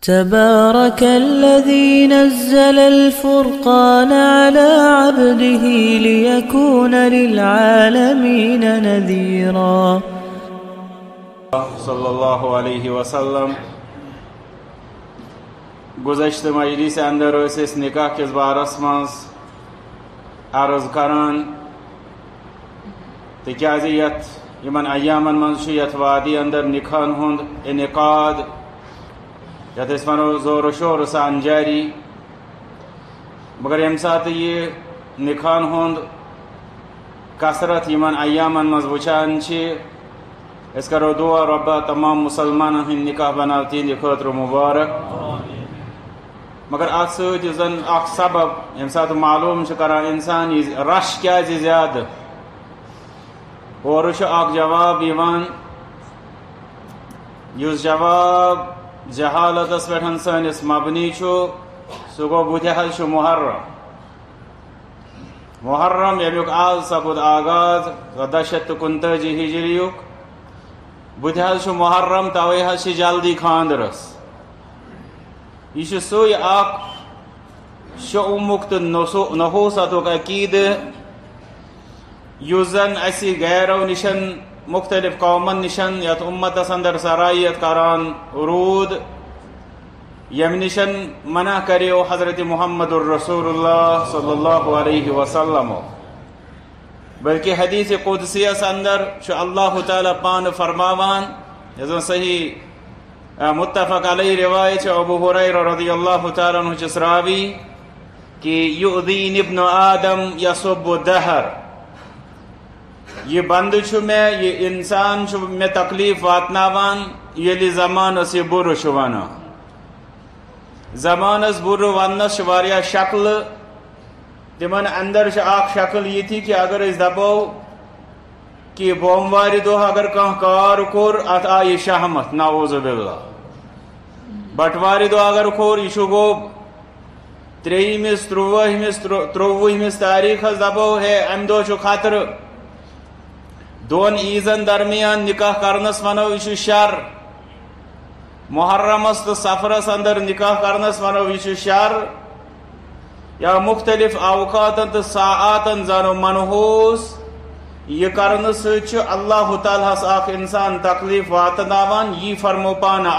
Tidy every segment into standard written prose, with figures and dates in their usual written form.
تبارك الذي نزل الفرقان على عبده ليكون للعالمين نذيرا. صلی اللہ علیہ وسلم گزشتہ مجلس اندر اس نکاح کس بارس مز عرض کران تکیاز یمن ایامن مز یت وادی اندر نکاحن ہند انعقاد یت اس ونو زور و شور سان جاری مگر یم سات یہ نکاحن ہند کثرت یمن ایامن مز وچان اس کرو دعا ربا تمام مسلمان ہند نکاح بناو تہندِ خاطر مبارک. مگر ات زن اخ سبب یم سات معلوم کران انسان یہ رش کیا زیادہ اور اخ جواب یوان یس جواب جہالتس پہ سنس مبنی سہ گو بتہ محرم یمیک آز سپد آغاز 1459 ہجریک بتہ محرم توے جلدی خاندرس یہ سی اخ شعومک تو نحوستک عقید اس زن اس غیرو نشن مختلف قومن نشن یت امتس اندر سرائیت کران رود یم نشن منع کریو حضرت محمد الرسول اللہ صلی اللہ علیہ وسلم. بلکہ حدیث قدسیس اندر اللہ تعالیٰ پان فرماوان یزن صحیح متفق علیہ روایت ابو ہریرہ رضی اللہ تعالیٰ عنہ چس راوی کہ یؤذین ابن آدم یسب الدہر یہ بند میں یہ انسان میں تکلیف واتناوان یلی زمانس یہ بر وانا زمانس بر ونس واریاہ شکل تمن اندر اخ شکل یہ تھی کہ اگر اس دپو کہ بوموار دہ اگر کان کار کور ات آئی شہمت نعوذ باللہ بٹوار دہ اگر کور یہ گو 23 23 تاریخ دپو ہے ام دہ خطر دون عیزن درمیان نکاح کرنس ونو یہ شر محرمس تو سفرس اندر نکاح کرنس ونو یہ شر یا مختلف اوقاتن تو ساعاتن زانو منحوس یہ کرنے سے اللہ تعالیٰ اخ انسان تکلیف واتناوان یہ فرمو پانا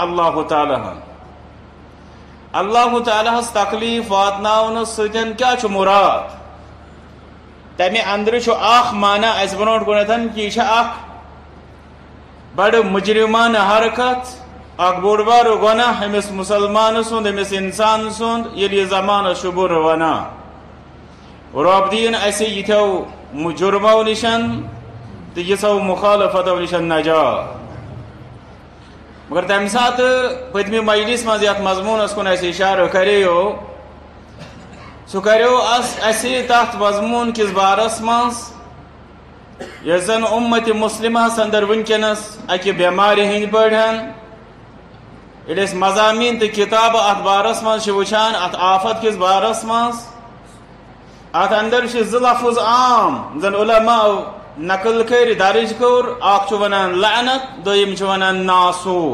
اللہ تعالیٰ تکلیف واتناون سن کیا مراد تمہ اندر اخ مانا اس برونٹ گنتن کہ یہ اخ بڑ مجرمانہ حرکت اخ بوڑ بار گناہ امس مسلمان سند امس انسان سند یہ زمانہ شبر ونا رب دین اس یتو جرمو نشن تو یسو مخالفتو نشن نجات. مگر تمہ سات پتمی مجلس مز یت مضمونس کن اس اشارہ کریو سہ کریو اس تحت مضمون کس بارس مز یس زن امت مسلمہ اندر ونکس اکہ بیماری ہند پڑھن یل اس مضامین تو کتاب ات بارس مز وچان ات آفت کس بارس مز ات اندر لفظ عام زن علماء نقل کر درج کور اخ ونان لعنت دویم ونان ناسور.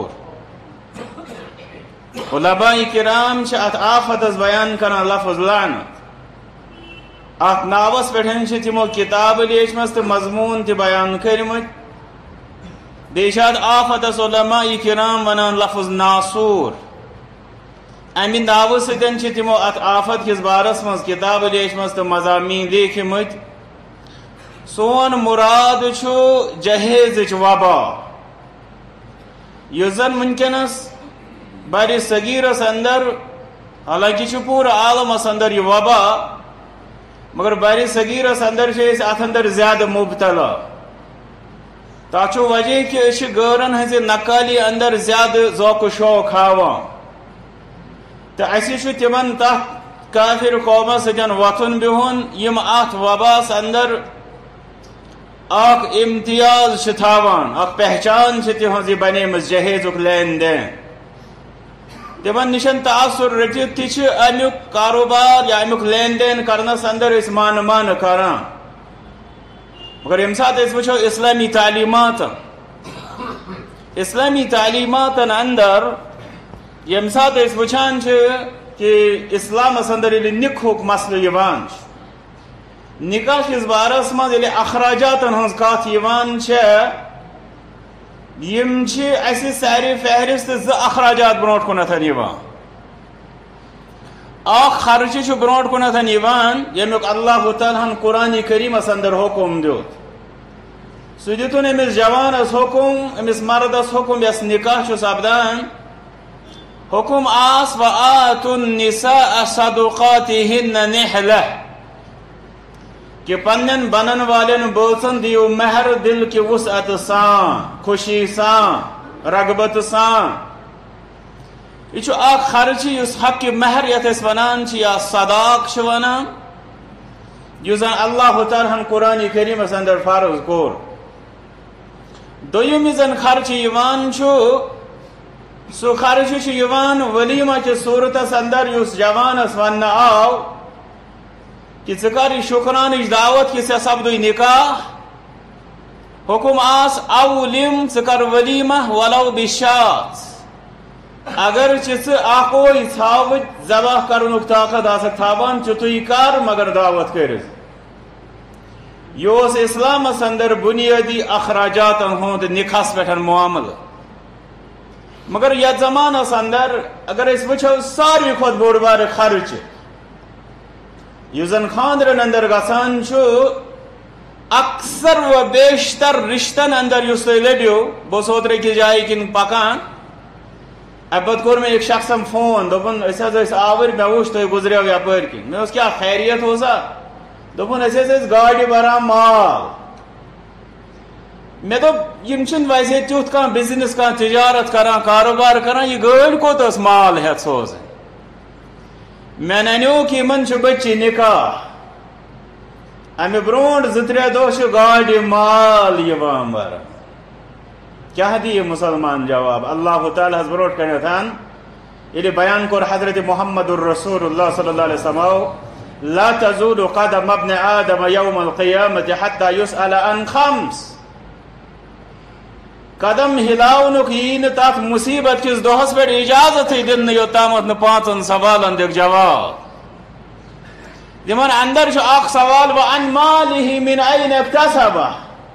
علماء کرام ات آفت بیان کران لفظ لعنت ات ناوس پہ تمو کتاب لیچمس تو مضمون تہ بیان کرمت بیشاد آفتس علماء کرام ونان لفظ ناسور امی ناو ستن تمو ات آفت کس بارس مز کتاب لیچمس تو مضامین لیکھمت. سون مراد جہیز وبا یہ زن ونکس بر صغیرس اندر حالانکہ پورا عالمس اندر یہ وبا مگر بر صغیرس اندر ات اندر زیادہ مبتلا تک وجہ کہ غورن ہز نقالی اندر زیادہ ذوق و شوق ہاوان تو اس تمن تک کافر قوم سن وتھن بہن یم ات وباس اندر اخ امتیاز تھاوان اخ پہچان تہذ بنیمت جہیزک لین دین تمن نشن تاثر رٹت تہ امیک کاروبار یا امیک لین دین کرنس اندر اس مان کران. مگر یم سات وچو اسلامی تعلیمات اندر یم سات اس وچھان کہ اسلام اندر ییٚلہِ نِکہُک مسلہٕ یِوان چھُ نکاح کس بارس مز ییٚلہِ اخراجاتن ہٕنٛز کتھ یِوان چھےٚ یم چھِ اَسہِ سارے فہرست زٕ اخراجات برونٛٹھ کُنتھ یِوان اکھ خرچہِ چھُ برونٛٹھ کُنتھ یِوان ییٚمیُک اللہ تعالیٰ ہن قرآنِ کریٖمس اندر حکم دیُت سُہ دِتُن أمِس جوانس حکم أمِس مردس حکم یس نکاح چھُ سپدان حکم آس وآتُوا النِّساءَ صَدُقَاتِهِنَّ نِحْلَةً کہ پنن بنن والن بٲژن دیو مہر دل کی وسعت سان خوشی سان رغبت سان یہ چھُ اکھ خرچہ یُس حق مہر یتھ أسۍ ونان چھِ یا صداق چھِ ونان یُس زن اللہ تعالیٰ ہن قرآن کریٖمس اندر فرض کوٚر دوٚیِم یُس زن خرچہ یِوان چھُ سُہ خرچہ چھُ یِوان ولیمہ کِس صوٗرتس اندر یُس جوانس وننہٕ آو کہ ژٕ کر یہِ شُکرانٕچ دعوت کہ ژےٚ سپدُے نکاح حکم آس اولم ژٕ کر ولیمہ ولو بشات اگرچہ ژٕ اکوے ژھاوٕج ذبح کرنُک طاقت آسکھ تھاوان تیُتُے کر مگر دعوت کٔرِتھ یہ اوس اسلامس اندر بنیادی اخراجاتن ہُنٛد نکاحس پٮ۪ٹھ معاملہٕ مگر یتھ زمانس اندر اگر أسۍ وٕچھو ساروی کھۄتہٕ بوٚڑ بارٕ خرچہٕ یُس زن خاندرن اندر گژھان چھُ اکثر و بیشتر رشتن اندر یُس تُہۍ لٔبِو بہٕ اوسُس اوترٕ أکِس جایہِ کِنۍ پکان پتہٕ کوٚر مےٚ أکۍ شخصن فون دوٚپُن أسۍ حظ ٲسۍ آوٕرۍ مےٚ وُچھ تُہۍ گُزریو یپٲرۍ کِنۍ مےٚ اوس کیٛاہ خیریت اوسا دوٚپُن أسۍ حظ ٲسۍ گاڑِ بران مال مےٚ دوٚپ یِم چھِنہٕ ویسے تیُتھ کانٛہہ بِزنس کانٛہہ تجارت کران کاروبار کران یہِ گٲڑۍ کوٚت ٲس مال ہٮ۪تھ سوزٕنۍ مےٚ ننیوکھ یِمن چھُ بٔچی نکاح امہِ برونٛٹھ 2-3 دۄہ چھُ گاڑِ مال یِوان بران کیٛاہ دِیہِ مُسلمان جواب اللہ تعالیٰ ہس برونٛٹھ کنٮ۪تھ ییٚلہِ بیان کوٚر حضرت محمد الرسول اللہ صلی اللہ علیہ وسلم لا تزول قدم ابن آدم یوم القیامة حتى يسأل عن 5 قدم ہلاونُک یی نہٕ تتھ مصیبت کِس دۄہس پٮ۪ٹھ اجازتھٕے دِنہٕ یوٚتامتھ نہٕ 5 سوالن دِکھ جواب تِمن اندر چھُ اکھ سوال وعن ماله من أين اكتسبه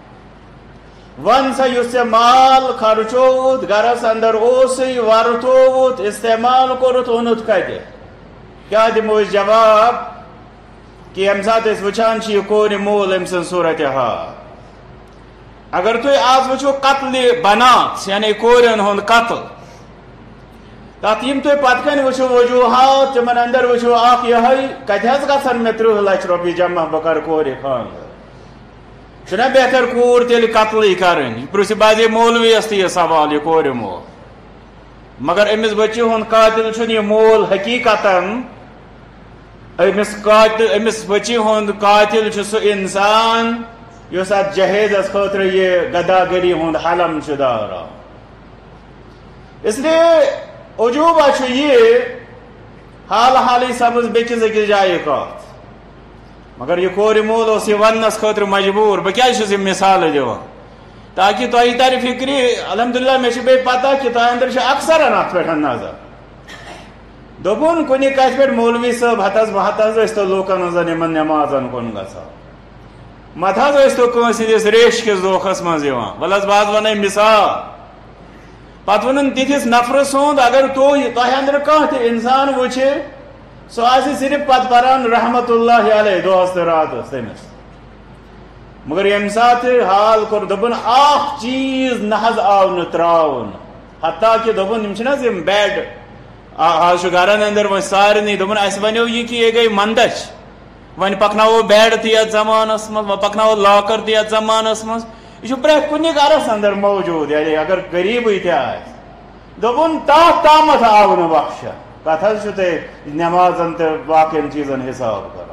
ون سا یُس ژےٚ مال خرچووُتھ گرس اندر اوسُے ورتووُتھ استعمال کوٚرُتھ اوٚنُتھ کتہِ کیٛاہ دِمو أسۍ جواب کہ ییٚمہِ ساتہٕ أسۍ وٕچھان چھِ یہِ کورِ مول أمۍ سٕنٛز صوٗرتِ حال اگر تُہۍ آز وٕچھو قتلِ بنات یعنی کورٮ۪ن ہُنٛد قتل تتھ یِم تُہۍ پتہٕ کنۍ وٕچھو وجوٗہات تِمن اندر وٕچھو اکھ یِہے کتہِ حظ گژھن مےٚ 30 لچھ رۄپیہِ جمع بہٕ کرٕ کورِ خانٛدر چھُنہ بہتر کوٗر تیٚلہِ قتلٕے کرٕنۍ یہِ پرٛژھِ باسے مولوِیس تہِ یہِ سوال یہِ کورِ مول مگر أمِس بچی ہُنٛد قاتل چھُنہٕ یہِ مول حقیٖقتن أمِس بچی ہُنٛد قاتل چھُ سُہ انسان یُس اتھ جہیزس خٲطرٕ یہِ غداگری ہُنٛد حلم چھُ داوران اسلیے عجوبہ چھُ یہِ حال حالٕے سپٕز بیٚکِس أکِس جایہِ کتھ مگر یہِ کورِ مول اوس یہِ وننس خٲطرٕ مجبوٗر بہٕ کیٛازِ چھُس یِم مثالہٕ دِوان تاکہِ تۄہہِ ترِ فِکرِ الحمدُاللہ مےٚ چھِ بیٚیہِ پتہ کہ تۄہہِ اندر چھِ اکثرن اتھ پٮ۪ٹھ نظر دوٚپُن کُنہِ کتھِ پٮ۪ٹھ مولوی صٲب ہتس بہتس ٲسۍ تو لوٗکن ہٕنٛزن یِمن نٮ۪مازن کُن گژھان مت حظ ٲسۍ تو کٲنٛسہِ ہٕنٛدِس ریش کِس دھوکھس منٛز یِوان وَلہٕ حظ بہٕ حظ ونَے مثال پتہٕ ووٚنُن تِتھِس نفرٕ سُنٛد اگر تۄہہِ اندر کانٛہہ تہِ انسان وٕچھِ سُہ آسہِ صرف پتہٕ پران رحمت اللہ علیہ دۄہس تہٕ راتس تٔمِس مگر ییٚمہِ ساتہٕ حال کوٚر دوٚپُن اکھ چیٖز نہ حظ آو نہٕ ترٛاونہٕ حتیٰ کہِ دوٚپُن یِم چھِنہ حظ یِم بیڈ آز چھُ گرن اندر وۄنۍ سارنٕے دوٚپُن اَسہِ وَنیو یہِ کہِ یہِ گٔے منٛدچھ وۄنۍ پکناوو بیڈ تہِ یتھ زمانس منٛز وۄنۍ پکناوو لاکر تہِ یتھ زمانس منٛز یہِ چھُ پرٛٮ۪تھ کُنہِ گرس اندر موجوٗد یعنی اگر غریٖبٕے تہِ آسہِ دوٚپُن تتھ تامتھ آو نہٕ بخشا پتہٕ حظ چھُو تُہۍ نٮ۪مازن تہٕ باقین چیٖزن حساب کران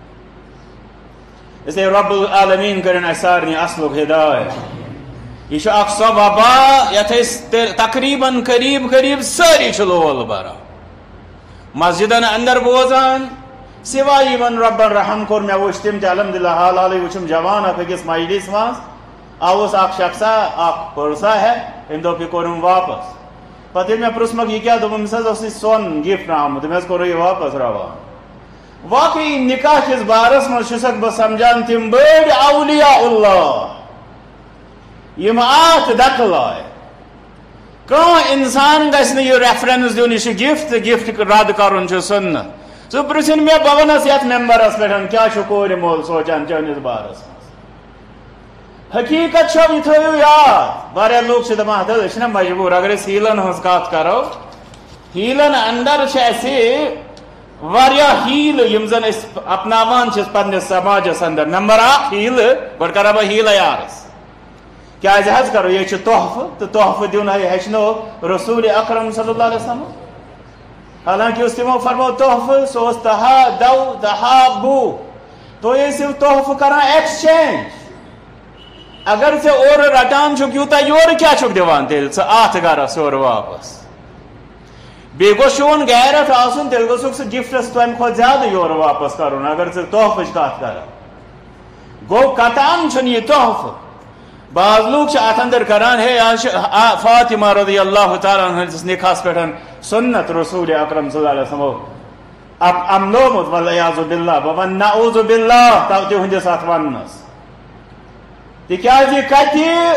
اسلیے رب العالمیٖن کٔرِنۍ اَسہِ سارنٕے اصلُک ہدایت یہِ چھُ اکھ سۄ وبا یتھ أسۍ تقریٖبن قریٖب سٲری چھِ لول بران مسجدن اندر بوزان سوائے یِمن ربن رحم کوٚر مےٚ وٕچھ تِم تہِ الحمدُاللہ حال حالٕے وٕچھُم جوان اکھ أکِس مجلس منٛز آوُس اکھ شخصا اکھ پٔرسا ہے أمۍ دوٚپ یہِ کوٚرُم واپس پتہ میں پرسمک یہ کیا دوپمس سون گفٹ آمت تم کور یہ واپس روان. واقعی نکاح کس بارس مجھ بہ سمجھان تم بڑ اولیاء اللہ یم آت دک لائے. کان انسان گھس یہ ریفرنس دن یہ گفٹ گفٹ رد کرن سنت. ثہ پرژھن مے بہ ونس یت ممبرس پہ کیا کور مول سوچان چٲنِس بارس منٛز. حقیقت چھو یہ تھو یاد واریاہ لوگ سے دپان ہتھ أسۍ چھِنا مجبوٗر اگر أسۍ ہیٖلن ہٕنٛز کتھ کرو ہیٖلن اندر چھِ اسہِ واریاہ ہیٖل یم زن أسۍ اپناوان چھِ پننس سماجس اندر. نمبر اکھ ہیٖل گۄڈٕ کرا بہٕ ہیٖلے عرض کیازِ حظ کرو یہ تحفہٕ تہٕ تحفہٕ دیُن ہیٚچھنو رسول اکرم صلی اللہ علیہ وسلم. حالانکہ اس تمو فرمو تحفہٕ سُہ اوس تہادو تحابو تُہۍ ٲسِو تحفہٕ کران ایکسچینج. اگر ژےٚ اورٕ رٹان چھُکھ یوٗتاہ یورٕ کیٛاہ چھُکھ دِوان تیٚلہِ ژٕ اَتھ گرس یورٕ واپس. بیٚیہِ گوٚژھ چون غیرت آسُن تیٚلہِ گوٚژھُکھ ژٕ گفٹس تمہِ کھۄتہٕ زیادٕ یورٕ واپس کرُن اگر ژٕ تحفٕچ کتھ کرکھ. گوٚو قطعاً چھُنہٕ یہِ تحفہٕ. بعض لوگ چھِ اتھ اندر کران ہے آز چھِ فاطمہ رضی اللہ تعالیٰ ہٕنٛدِس نکاحس پٮ۪ٹھ سنت رسول اکرم صلی اللہ علیہ وسلمو عملومُت والعیاذ باللہ. بہٕ ونہٕ نعوذ باللہ تہنٛدِس اتھ وننس. تکیازِ کتہِ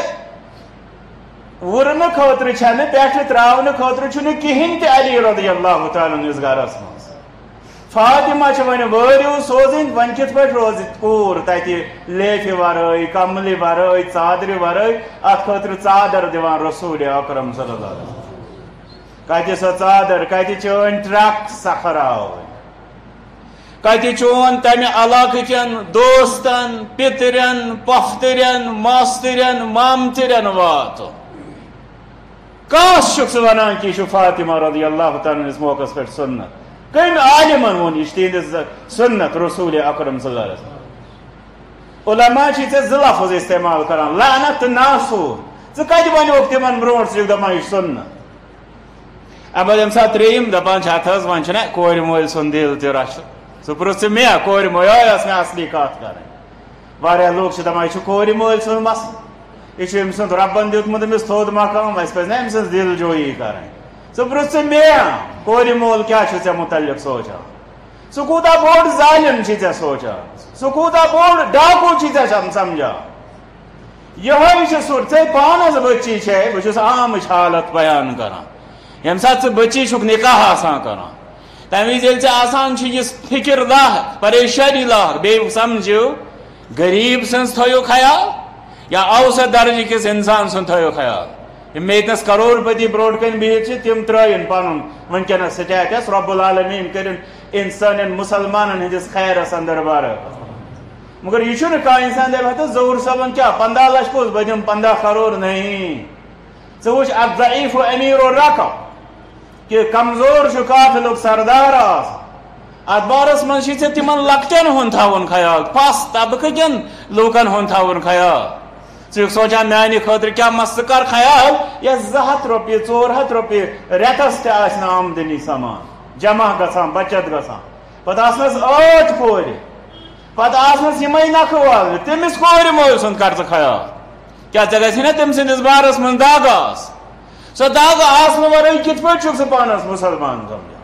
وُرنہٕ خٲطرٕ چھنہٕ پٮ۪ٹھٕ تراونہٕ خٲطرٕ چھُنہٕ کِہیٖنۍ تہِ علی رضی اللہ تعالیٰ ہٕنٛدِس گرس منٛز. فاطمہ چھِ وۄنۍ وٲرِو سوزٕنۍ وۄنۍ کِتھ پٲٹھۍ روزِ کوٗر تتہِ لیفہِ ورٲے کملہِ ورٲے ژادرِ ورٲے اتھ خٲطرٕ ژادر دِوان رسول اکرم صلی اللہ علیہ وسلم. کتہِ سۄ ژادر کتہِ چٲنۍ ٹرک سکھراوٕنۍ کتہِ چون تمہِ علاقہٕ کٮ۪ن دوستن پِترٮ۪ن پۄپھتٕرٮ۪ن ماستٕرٮ۪ن مامتٕرٮ۪ن واتُن. کٲنٛسہِ چھُکھ ژٕ ونان کہِ یہِ چھُ فاطمہ رضی اللہ تعالیٰ ہٕنٛدِس موقعس پٮ۪ٹھ سنت. کٔمۍ عالمن ووٚن یہِ چھِ تِہنٛدِس سنت رسول اکرم صلی اللہ علیہ وسلم. علما چھِ ژےٚ زٕ لفظ استعمال کران لعنت تہٕ ناسوٗر. ژٕ کتہِ ونیوکھ تِمن برونٛٹھ ژٕ چھُکھ دپان یہِ چھُ سنت. اما ییٚمہِ ساتہٕ ترٛیٚیِم دپان چھِ ہتھ حظ وۄنۍ چھُنہ کورِ مٲلۍ سُنٛد دِل تہِ رچھُن. ژٕ پرٛژھ ژٕ مےٚ کورِ مٲلۍ ٲس مےٚ اصلی کتھ کرٕنۍ. واریاہ لوگ چھِ دپان یہِ چھُ کورِ مٲلۍ سُنٛد مسلہٕ یہ أمۍ سُنٛد رۄبن دیُتمُت أمِس تھوٚد مقام اَسہِ پزِ نہ أمۍ سٕنٛز دِل جویی کرٕنۍ. ژٕ پرٛژھ ژٕ مےٚ کورِ مول کیٛاہ چھُ ژےٚ مُتعلق سونٛچان. ژٕ کوٗتاہ بوٚڑ ظالم چھُے ژےٚ سونٛچان. ژٕ کوٗتاہ بوٚڑ ڈاکوٗ چھُے ژےٚ سمجھان. یِہوے چھُ سُر ژےٚ پانس بٔچی چھے بہٕ چھُس عامٕچ حالت بیان کران. ییٚمہِ ساتہٕ ژٕ بٔچی چھُکھ نکاح آسان کران تمہِ وِزِ ییٚلہِ ژےٚ آسان چھُ یہِ فِکر لاحق پریشٲنی لاحق بیٚیہِ سمجھِو غریٖب سٕنٛز تھٲیِو خیال یا اوسط درجہِ کِس انسان سُنٛد تھٲیِو خیال. یِم ییٚتنس کروڑ پتی برونٛٹھ کَنۍ بِہِتھ چھِ تِم ترٛٲیِن پنُن وٕنکیٚنس سٹیٹس رۄب العالمیٖن کٔرِنۍ سانٮ۪ن مُسلمانن ہٕنٛدِس خیرس اندر برابر. مگر یہِ چھُنہٕ کانٛہہ انسان دپہِ ہتہٕ ظہوٗر صٲبن کیٛاہ 15 لچھ کوٚس بہٕ دِمہٕ 15 کروڑ نہیں. ژٕ وٕچھ اکھ ضعیٖف امیر و رقم کہ کمزور چھُ قافلُک سردار آسان. اتھ بارس منٛز چھُے ژےٚ تِمن لۄکٹٮ۪ن ہُنٛد تھاوُن خیال پس طبقہٕ کٮ۪ن لوٗکن ہُنٛد تھاوُن خیال. ژٕ چھُکھ سونٛچان میانہِ خٲطرٕ کیٛاہ مس ژٕ کر خیال یس 200 رۄپیہِ 400 رۄپیہِ رٮ۪تس تہِ آسہِ نہٕ آمدنی سمان جمع گژھان بچت گژھان پتہٕ آسنس 8 کورِ پتہٕ آسنس یِمے نکھٕ والنہِ تٔمِس کورِ مٲلۍ سُنٛد کر ژٕ خیال. کیٛاہ ژےٚ گژھی نا تٔمۍ سٕنٛدِس بارس منٛز دگ آسٕنۍ. سۄ دگ آسنہٕ ورٲے کِتھ پٲٹھۍ چھُکھ ژٕ پانس مُسلمان سمجھان.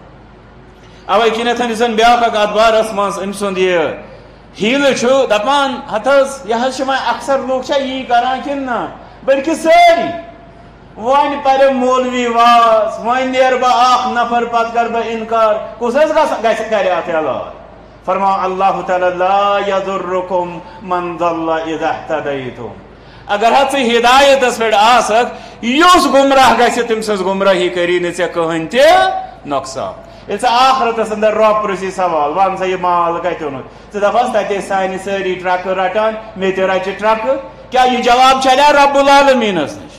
اوے کِنیتھ یُس زن بیاکھ اکھ اتھ بارس منٛز أمۍ سُنٛد یہِ ہیٖلہٕ چھُ دپان ہتھ حظ یہِ حظ چھِ وۄنۍ اکثر لوٗکھ چھا یی کران کِنہٕ نہ بٔلکہِ سٲری. وۄنۍ پرِ مولوی واز وۄنۍ نیرٕ بہٕ اکھ نفر پتہٕ کرٕ بہٕ انکار کُس حظ گژھِ کرِ اتھ علاج. فرماو اللہ تعالیٰ لا یضرکم من ضل اذا اہتدیتم. اگر حظ ژٕ ہدایتس پٮ۪ٹھ آسکھ یُس گمراہ گژھِ تٔمۍ سٕنٛز گمراہی کری نہٕ ژےٚ کٕہٕنۍ تہِ نۄقصان. ییٚلہِ ژٕ آخرتس اندر رۄب پرژھی سوال ون سا یہِ مال کتہِ اوٚنُتھ ژٕ دپس تتہِ ٲسۍ سانہِ سٲری ٹرکہٕ رٹان مےٚ تہِ رچہِ ٹرکہٕ کیٛاہ یہِ جواب چلیا رب العالمیٖنس نِش.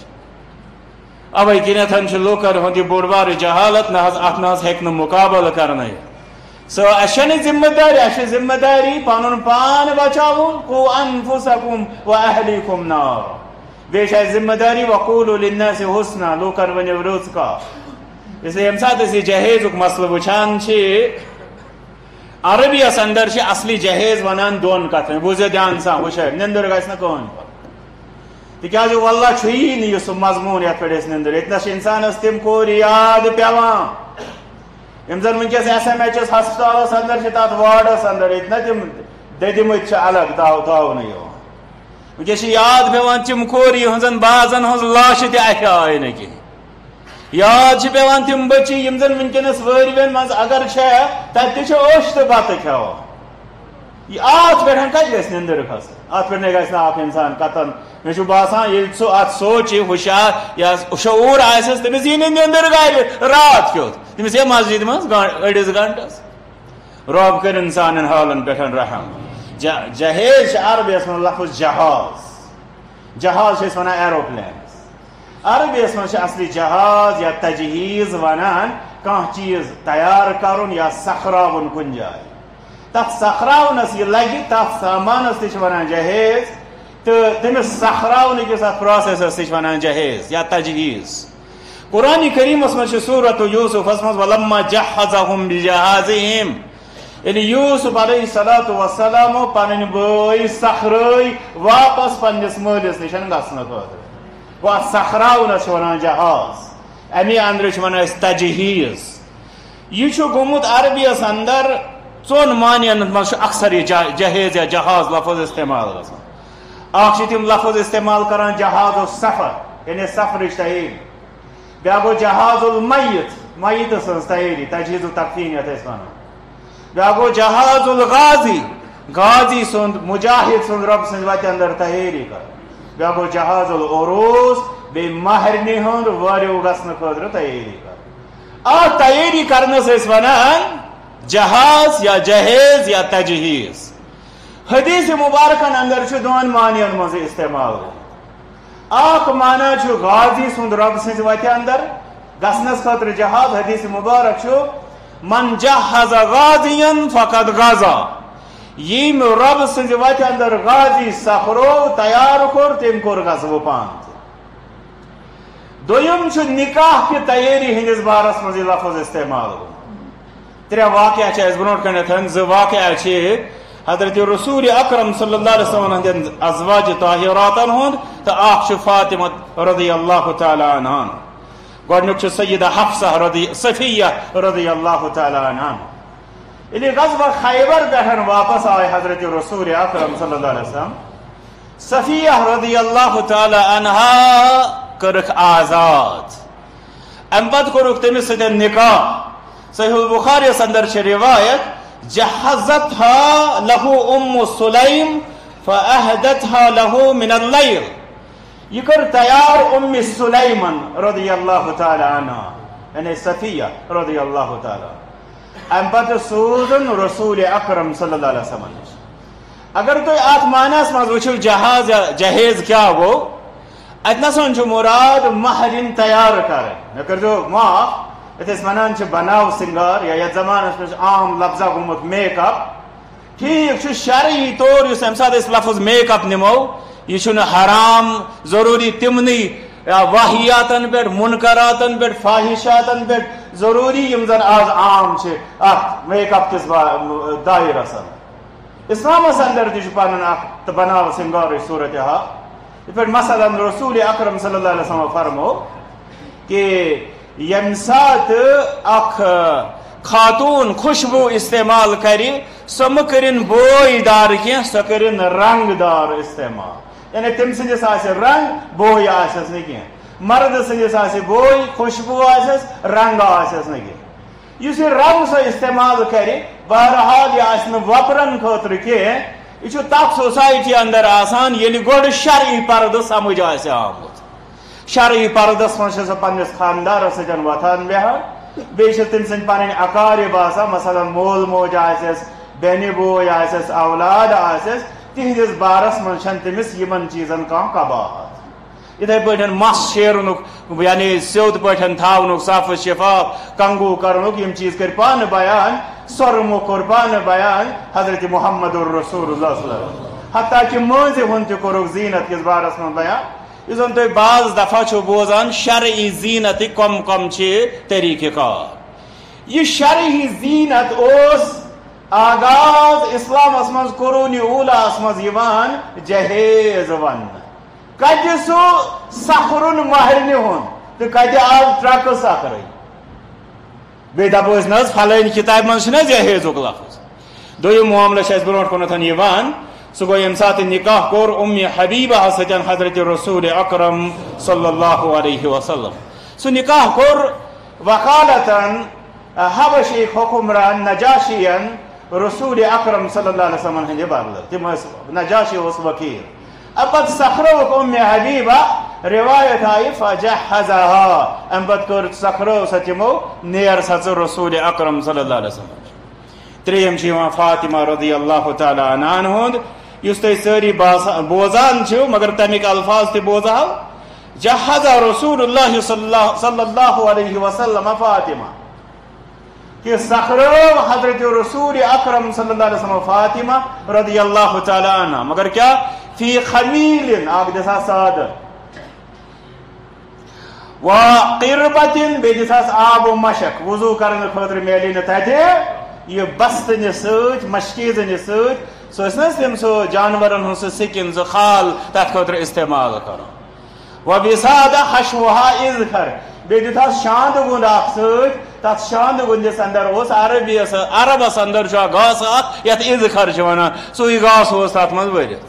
اوے کِنیتھ چھُ لوٗکن ہُنٛد یہِ بوٚڑ بارٕ جہالت نہ حظ اتھ نہ حظ ہیٚکہِ نہٕ مُقابلہٕ کرنٲیِتھ. اسہِ چھنہٕ ذمہٕ دٲری اسہِ چھِ ذمہٕ دٲری پنُن پان بچاوُن قُو انفسکم واہلیکم نار. بیٚیہِ چھِ اسہِ ذمہٕ دٲری وقولوا للناس حسنا لوٗکن ؤنِو رٕژ کتھ. اس لیے ییٚمہِ ساتہٕ أسۍ یہِ جہیزُک مسلہٕ وٕچھان چھِ عربیس اندر چھِ اصلی جہیز ونان دۄن کتھن بوٗزِو دیان سان وٕچھو نِندٕر گژھِ نہٕ کٕہٕنۍ. تکیازِ واللہ چھُیی نہٕ یہِ سُہ مضموٗن یَتھ پٮ۪ٹھ أسۍ نِندٕر ییٚتنَس چھِ اِنسانَس تِم کور یاد پیٚوان یِم زَن وٕنکیٚس SMHS ہسپتالَس اندر چھِ تَتھ وارڈَس اندر ییٚتہِ نہ تِم دٔدِمٕتۍ چھِ الگ تھاونہٕ یِوان وٕنکیٚس چھِ یاد پیٚوان تِم کور یِہٕنٛزن بعضن ہٕنٛز لاشہِ تہِ اَتھِ آیہِ نہٕ کِہیٖنۍ یاد چھِ پیٚوان تِم بٔچی یِم زَن وٕنکیٚنَس وٲرۍوٮ۪ن منٛز اگر چھےٚ تَتہِ تہِ چھِ أچھ تہٕ بَتہٕ کھٮ۪وان یہِ اَتھ پٮ۪ٹھ کَتہِ گژھِ نِندٕر کھسٕنۍ اَتھ پٮ۪ٹھ نَے گژھِ نہٕ اکھ اِنسان قطن مےٚ چھُ باسان ییٚلہِ سُہ اَتھ سونٛچہِ ہُشار یا شعوٗر آسٮ۪س تٔمِس یی نہٕ نِندٕر گرِ رات کیُتھ تٔمِس یی مسجد منٛز أڑِس گنٹس رۄب کٔرِنۍ سانٮ۪ن حالن پٮ۪ٹھ رحم جہیز چھِ عربِیَس منٛز لفظ جہاز چھِ أسۍ وَنان ایروپلینس عربِیَس منٛز چھِ اصلی جہاز یا تجہیٖز وَنان کانٛہہ چیٖز تیار کَرُن یا سکھراوُن کُنہِ جایہِ تَتھ سکھراونَس یہِ لگہِ تَتھ سامانَس تہِ چھِ وَنان جہیز تہٕ تٔمِس سکھراونٕکِس اَتھ پرٛاسیسَس تہِ چھِ وَنان جہیز یا تجہیٖز قرآنِ کریٖمَس منٛز چھِ سوٗرتُ یوٗسُفَس منٛز وَلَمَّا جَہَّزَہُم بِجَہازِہِم ییٚلہِ یوٗسُف علیہ الصلاۃ وسلامو پَنٕنۍ بٲے سکھرٲے واپس پنٛنِس مٲلِس نِش گژھنہٕ خٲطرٕ گوٚو اَتھ سکھراونَس چھِ وَنان جہاز اَمی اَندرٕ چھِ وَنان أسۍ تجہیٖز یہِ چھُ گوٚمُت عربِیَس اندر 4 معنین منٛز چھُ اکثر یہِ جہیز یا جہاز لفظ استعمال گژھان اکھ چھِ تِم لفظ استعمال کران جہاز السفر یعنی سفرٕچ تیٲری بیٛاکھ گوٚو جہاز المیت سٕنٛز تیٲری تجہیٖز التکفیٖن یَتھ أسۍ وَنان بیٛاکھ گوٚو جہاز الغازی سُنٛد مُجاہد سُنٛد رۄبہٕ سٕنٛزِ وَتہِ اندر تیٲری کران بیٛاکھ گوٚو جہاز العروس بیٚیہِ مہرنہِ ہُنٛد وٲرِو گژھنہٕ خٲطرٕ تیٲری کران اَتھ تیٲری کرنَس ٲسۍ وَنان جہاز یا جہیز یا تجہیٖز حدیٖث مُبارکن اندر چھُ 2 معنین منٛز استعمال گوٚمُت اکھ معنا چھُ غازی سُنٛد رۄبہٕ سٕنٛزِ وَتہِ اندر گژھنَس خٲطرٕ جہاز حدیٖث مُبارک چھُ من جہز غازین فقد غزا ییٚمۍ رۄبہٕ سٕنٛزِ وَتہِ اندر غازی سکھرو تیار کوٚر تٔمۍ کوٚر غزوٕ پانہٕ تہِ دوٚیِم چھُ نِکاح کہِ تیٲری ہٕنٛدِس بارس منٛز یہِ لفظ استعمال گوٚمُت 3 واقعہ چھِ اَسہِ برونٛٹھ کَنٮ۪تھ 2 واقعہ چھِ حضرت رسول اکرم صلی اللہ علیہ وسلم ہٕنٛدٮ۪ن ازواجِ طاہراتن ہُنٛد تہٕ اکھ چھُ فاطمہ رضی اللہ تعالیٰ عنہا گۄڈنیُک چھُ سیدہ حفصہ صفیہ رضی اللہ تعالیٰ عنہا ییٚلہِ غزوہ خیبر پٮ۪ٹھ واپس آے حضرت رسول اکرم صلی اللہ علیہ وسلم صفیہ رضی اللہ تعالیٰ عنہا کٔرٕکھ آزاد امہِ پتہٕ کوٚرُکھ تٔمِس سۭتۍ نِکاح صحیح البخاریَس اندر چھِ روایت جہزتها له ام سلیم فأهدتها له من الليل یہ کر تیار ام سلیمن رضی اللہ تعالی عنہ یعنی صفیہ رضی اللہ تعالی ام پتہ سوزن رسول اکرم صلی اللہ علیہ وسلم اگر تُہۍ اتھ معنیَس منٛز وٕچھِو جہاز یا جہیز کیٛاہ گوٚو اتنَسن چھُ مراد مہرِن تیار کرٕنۍ مےٚ کٔرۍزیو معاف یَتھ أسۍ وَنان چھِ بناو سِنگار یا یَتھ زمانَس منٛز چھُ عام لفظا گوٚمُت میک اپ ٹھیٖک چھُ شرعی طور یُس اَمہِ ساتہٕ أسۍ لفظ میک اپ نِمو یہِ چھُنہٕ حرام ضروٗری تِمنٕے واحیاتن پٮ۪ٹھ مُنکراتن پٮ۪ٹھ فاحِشاتن پٮ۪ٹھ ضروٗری یِم زن آز عام چھِ اتھ میک اپ کِس دایرس اندر اسلامس اندر تہِ چھُ پنُن اکھ بناو سِنگارٕچ صوٗرت حال یِتھ پٲٹھۍ مثلاً رسول اکرم صلی اللہ علیہ وسلم فرمو کہ ییٚمہِ ساتہٕ اکھ خاتوٗن خوشبوٗ استعمال کرِ سۄ مہٕ کٔرِنۍ بوے دار کینٛہہ سۄ کٔرِنۍ رنٛگ دار استعمال یعنی تٔمۍ سٕنٛدِس آسہِ رنٛگ بوے آسٮ۪س نہٕ کینٛہہ مرد سٕنٛدِس آسہِ بوے خوشبوٗ آسٮ۪س رنٛگ آسٮ۪س نہٕ کینٛہہ یُس یہِ رنٛگ سۄ استعمال کرِ بہرحال یہِ آسہِ نہٕ وۄپرن خٲطرٕ کینٛہہ یہِ چھُ تتھ سوسایٹی اندر آسان ییٚلہِ گۄڈٕ شرعی پردٕ سمجھ آسہِ آمُت شرعی پردس منٛز چھِ سۄ پننِس خانٛدارس سۭتۍ وۄتھان بیٚہوان بیٚیہِ چھِ تٔمۍ سٕنٛدۍ پنٕنۍ اقارب آسان مثلاً مول موج آسٮ۪س بیٚنہِ بوے آسٮ۪س اولاد آسٮ۪س تِہنٛدِس بارس منٛز چھنہٕ تٔمِس یِمن چیٖزن کانٛہہ قباحت یِتھٕے پٲٹھۍ مس شیرنُک یعنی سیوٚد پٲٹھۍ تھاونُک صاف شفاف کنگوٗ کرنُک یِم چیٖز کٔرۍ پانہٕ بیان سۄرمُک کوٚر پانہٕ بیان حضرت محمد رسول اللہ صلی اللہ علیہ وسلم حتیٰ کہِ مٲنزِ ہُنٛد تہِ کوٚرُکھ زیٖنت کِس بارس منٛز بیان یُس زن تُہۍ بعض دفعہ چھُو بوزان شرعی زیٖنتٕکۍ کم چھِ طریٖقہٕ کار یہِ شرعی زیٖنت اوس آغاز اسلامس منٛز قرونِ اوٗلاہس منٛز یِوان جہیز وننہٕ کتہِ سُہ سکھرُن مہرنہِ ہُنٛد تہٕ کتہِ آو ٹرکہٕ سکھرٕے بیٚیہِ دپو أسۍ نہ حظ فلٲنۍ کِتابہِ منٛز چھُنہ جہیزُک لفظ دوٚیِم معاملہٕ چھُ اَسہِ برونٛٹھ کُنتھ یِوان سُہ گوٚو ییٚمہِ ساتہٕ نِکاح کوٚر حبیبہ سۭتۍ حضرت رسول اکرم صلی اللہ علیہ وسلم سُہ نِکاح کوٚر وکالتن حبشی حکمران نجاشین رسول اکرم صلی اللہ علیہ وسلم ہٕنٛدِ بدلہٕ تِم ٲسۍ نجاشی اوس وکیٖل پتہٕ سکھرٲوُکھ حبیبہ روایت آیہِ فجہزہا امہِ پتہٕ کٔر سکھرٲو سۄ تِمو نیر سا ژٕ رسول اکرم صلی اللہ علیہ وسلم ترٛیٚیِم چھِ یِوان فاطمہ رضی اللہ تعالیٰ عنہا ہُنٛد یُس تُہۍ سٲری بوزان چھِو مگر تمیِکۍ الفاظ تہِ بوزہو جہزہ رسول اللہ صلی اللہ علیہ وسلم فاطمہ کہ سکھرٲو حضرت رسول اکرم صلی اللہ علیہ وسلم فاطمہ رضی اللہ تعالیٰ عنہ مگر کیا فی خمیل اکھ دِژہس سادٕ و قربتن بیٚیہِ دِژہس آب و مشک وضوٗ کرنہٕ خٲطرٕ میلہِ نہٕ تتہِ یہ بستنہِ سۭتۍ مشکیٖزنہِ سۭتۍ سُہ ٲسۍ نہ حظ تِم سُہ جانورن ہُنٛد سُہ سِکِن سُہ خال تتھ خٲطرٕ استعمال کرُن وبسادہ حشوہا اِزخر بیٚیہِ دِتہس شاندٕ گُنٛد اکھ سۭتۍ تتھ شاندٕ گُنٛدِس اندر اوس عربس اندر چھُ اکھ گاسہٕ اکھ یتھ اِزخر چھِ ونان سُے گاسہٕ اوس تتھ منٛز بٔرِتھ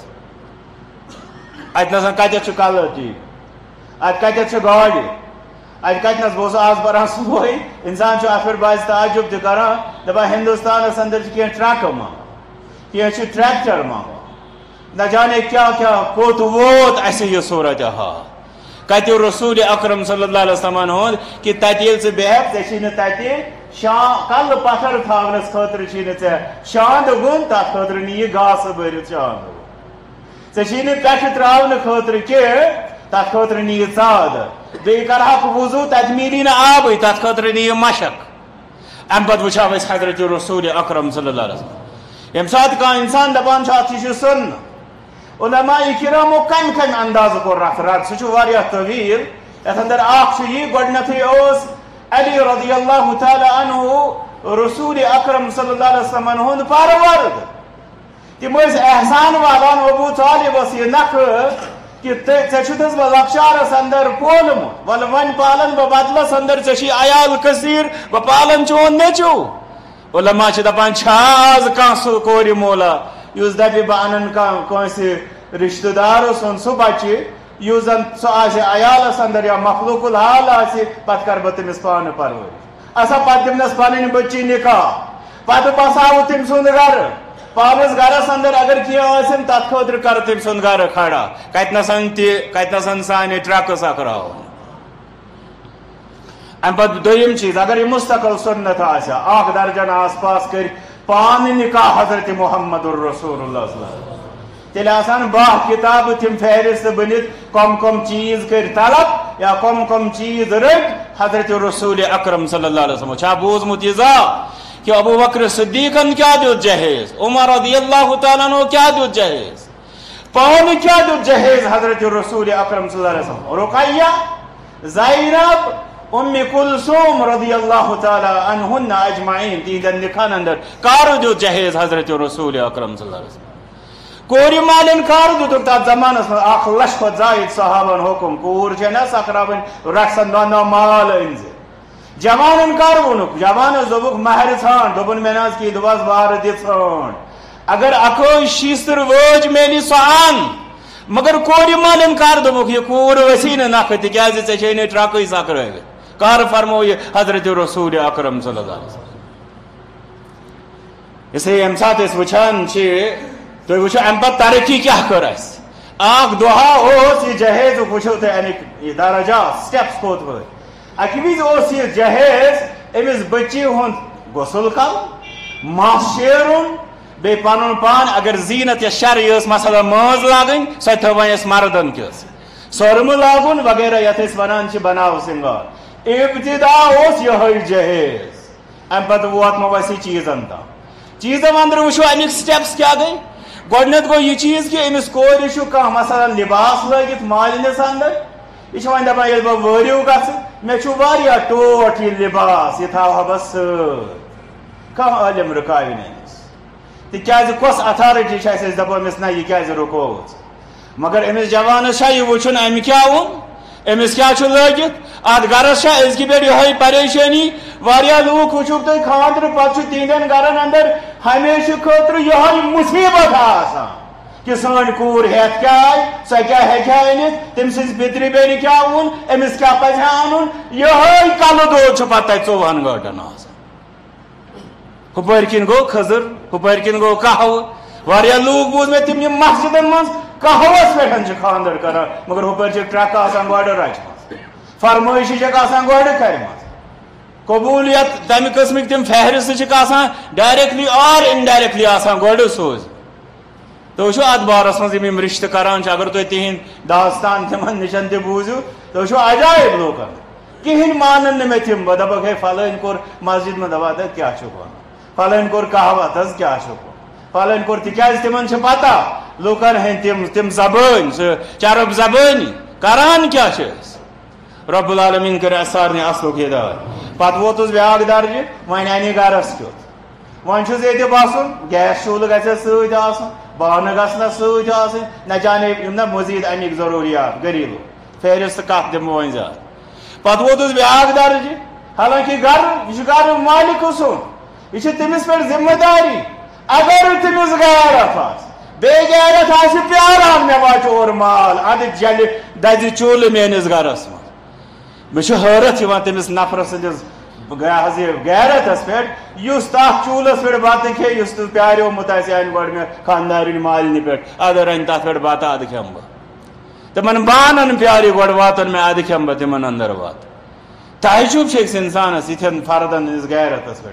اتہِ نس کتٮ۪تھ چھُ کلہٕ ٹی اتہِ کتٮ۪تھ چھِ گاڑِ اتہِ کتنس بہٕ اوسُس آز پران صبحٲے انسان چھُ اتھ پٮ۪ٹھ باعث تعجب تہِ کران دپان ہندوستانس اندر چھِ کینٛہہ ٹرکہٕ منٛگان کینٛہہ چھِ ٹریکٹر منٛگان نہ جانے کیٛاہ کیٛاہ کوٚت ووت اسہِ یہِ صوٗرتِ حال کتہِ رسول اکرم صلی اللہ علیہ وسلم ہُنٛد کہِ تتہِ ییٚلہِ ژٕ بیہکھ ژےٚ چھی نہٕ تتہِ کلہٕ پتھر تھاونس خٲطرٕ چھی نہٕ ژےٚ شاندٕ گُنٛد تتھ خٲطرٕ نہِ یہِ گاسہٕ بٔرِتھ شاندٕ گُنٛد ژےٚ چھی نہٕ پٮ۪ٹھٕ تراونہٕ خٲطرٕ کینٛہہ تتھ خٲطرٕ نہِ یہِ ژادٕ بیٚیہِ کرہکھ وضوٗ تتہِ میلی نہٕ آبٕے تتھ خٲطرٕ نہِ یہِ مشک امہِ پتہٕ وٕچھو أسۍ حضرت رسول اکرم صلی اللہ علیہ وسلم ییٚمہِ ساتہٕ کانٛہہ انسان دپان چھُ اتھ یہِ چھُ سُنہٕ علماء کرامو کمہِ کمہِ اندازٕ کوٚر اتھ رد سُہ چھُ واریاہ طویل یتھ اندر اکھ چھُ یہِ گۄڈٕنیتھٕے اوس علی رضی اللہ تعالیٰ عنہ رسول اکرم صلی اللہ علیہ وسلم ہُنٛد پرورد تِم ٲسۍ احسان والان ابوٗ طالب ٲس یہِ نکھٕ کہ ژےٚ چھُتھس بہٕ لۄکچارس اندر پولمُت ولہٕ وۄنۍ پالن بہٕ بدلس اندر ژےٚ چھی عیال کثیٖر بہٕ پالن چون نیٚچوٗ علما چھِ دپان چھا آز کانٛہہ سُہ کورِ مولا یُس دپہِ بہٕ انن کٲنٛسہِ رشتہٕ دار سُنٛد سُہ بچہِ یُس زن سُہ آسہِ عیالس اندر یا مخلوق الحال آسہِ پتہٕ کرٕ بہٕ تٔمِس پانہٕ پرورش اسا پتہٕ دِمنس پنٕنۍ بچی نکاح پتہٕ بساوٕ تٔمۍ سُنٛد گرٕ پانس گرس اندر اگر کینٛہہ ٲسِن تتھ خٲطرٕ کرٕ تٔمۍ سُنٛد گرٕ کھڑا کتنسن سانہِ ٹرکہٕ سکراوُن امہِ پتہٕ دوٚیِم چیٖز اگر یہِ مستقل سُنت آسہِ ہا اکھ درجن آس پاس کٔرۍ پانہٕ نکاح حضرت محمد الرسول اللہ صلی اللہ علیہ وسلم تیٚلہِ آسان 12 کِتابہٕ تِم فہرست بٔنِتھ کم کم چیٖز کٔرۍ طلب یا کم کم چیٖز رٔٹۍ حضرت رسول اکرم صلی اللہ علیہ وسلم چھا بوٗزمُت یہِ کہ ابو بکر صدیقن کیا دیُت جہیز عمر رضی اللہ تعالیٰ عنہ کیا دیُت جہیز پانہٕ کیا دیُت جہیز حضرت رسول اکرم صلی اللہ علیہ وسلم رقیہ زینب کلثوم رضی اللہ تعالیٰ عنہن اجمعین تہنٛدٮ۪ن نِکاحن اندر کر دیُت جہیز حضرت رسول اکرم صلی اللہ علیہ وسلم کورِ مالٮ۪ن کر دِتُکھ تتھ زمانس منٛز 1 لچھ کھۄتہٕ زایِد صحابن حُکم کوٗر چھےٚ نہ سکراوٕنۍ رٹھ سا نو مال أنۍ زِ جوانن کر ووٚنُکھ جوانس دوٚپُکھ مہرِ ژھانڈ دوٚپُن مےٚ نہ حظ کینٛہہ دوٚپس وارٕ دِ ژھانڈ اگر 61 وٲج میلہِ سۄ ان مگر کورِ مالٮ۪ن کر دوٚپُکھ یہِ کوٗر ؤسی نہٕ نکھٕ تِکیٛازِ ژےٚ چھے نہٕ ٹرکٕے سکرٲوِتھ کر فرمو یہِ حضرت رسول اکرم صلی اللہ علیہ وسلم اسلیے ییٚمہِ ساتہٕ أسۍ وٕچھان چھِ تُہۍ وٕچھو امہِ پتہٕ ترقی کیٛاہ کٔر اَسہِ اکھ دۄہا اوس یہِ جہیزُک وٕچھو تُہۍ امیِکۍ درجات سٹیپس کوٚت وٲتۍ اکہِ وِزِ اوس یہِ جہیز أمِس بٔچی ہُنٛد غسل کرُن مس شیرُن بیٚیہِ پنُن پان اگر زیٖنت یا شرعی ٲس مثلاً مٲنٛز لاگٕنۍ سۄ تہِ تھٲو وۄنۍ اَسہِ مردن کِژھ سۄرمہٕ لاگُن وغیرہ یتھ أسۍ ونان چھِ بناو سِنگار ابتدا اوس یِہوٚے جہیز امہِ پتہٕ ووتمو أسۍ یہِ چیٖزن تام چیٖزن اندر وٕچھو امیِکۍ سٹیپس کیٛاہ گٔے گۄڈٕنیتھ گوٚو یہِ چیٖز کہِ أمِس کورِ چھُ کانٛہہ مثلاً لِباس لٲگِتھ مالِنِس اندر یہِ چھِ وۄنۍ دپان ییٚلہِ بہٕ وٲرِو گژھٕ مےٚ چھُ واریاہ ٹوٹھ یہِ لِباس یہِ تھاوہا بہٕ سۭتۍ کانٛہہ عٲلِم رُکاوِ نہٕ أمِس تِکیٛازِ کۄس اتھارٹی چھِ اسہِ أسۍ دپو أمِس نہ یہِ کیٛازِ رُکووُ ژٕ مگر امس جوانس یہ وچن ام کیا امس کیا لگت ات گرس ازکہ پہ یہ پریشانی واریاہ لوگ وچو تھی خاندر پتہ تہندین گرن اندر ہمیشہ خاطر یہ مصیبت آسان کہ سن کور ہیت کیا آئی سو کیا ہیکیا انت تم سز پتر بین کیا اون امس کیا پزہ ان یہ کل دود پتہ 24 گنٹن آسان ہپر کن گو خضر ہپر کن گو قہوہ واریاہ لوگ بوز میں تم مسجدن من قہوس پہ خاندر کران مگر ہپر ٹرک آسان گوڑ رچ فرمائش آسان گوڑ کرم قبولیت تمہ قسمک تم فہرست آسان ڈائریکٹلی اور انڈائریکٹلی آسان گوڑ سوز تو وچھو ات بارس من رشتہ کران اگر تھی تہند داستان تمن نشن تہ بوزو تو وچھو عجائب لوکن کہین مانن مے تم بہ دپک ہے فلن کور مسجد میں دپا تت کیا ون فلن کور قہوہ تس کیا فلن کور تکیاز تمن پتہ لوکن ہند تم زبان سہ چرب زبانی کران کیا رب العالمین کر سارے اصلک ہدایت پتہ ووتس بیاکھ درجہ ون انے گرس کیت ون چھس یہ بسن گیس چولہ گھس ست آسن بانہ گھن ست آسن نہ جانے نہ مزید امیک ضروریات گھریلو فہرست کت دمو ون زیادہ پتہ ووتس بیاکھ درجہ حالانکہ گھر مالک سن یہ تمس پہ ذمہ داری اگر تمس غیرت بے غیرت پیاران مے واچ اور مال اد جل دز چولہ میانس گرس مجھے حیرت تمس نفر سندس غیرتس پہ اس تک چولس پہ بتہ کھے اس پیارومت ان گوڑ میں خاندارن مالنہ پہ اد رن تر پہ بتہ اد کھم بہ تمن بانن پیاری گوڑ واتن میں اد کھم بہ تمن اندر وات تعجب چھ انسانس یتھن فردن ہندس غیرتس پہ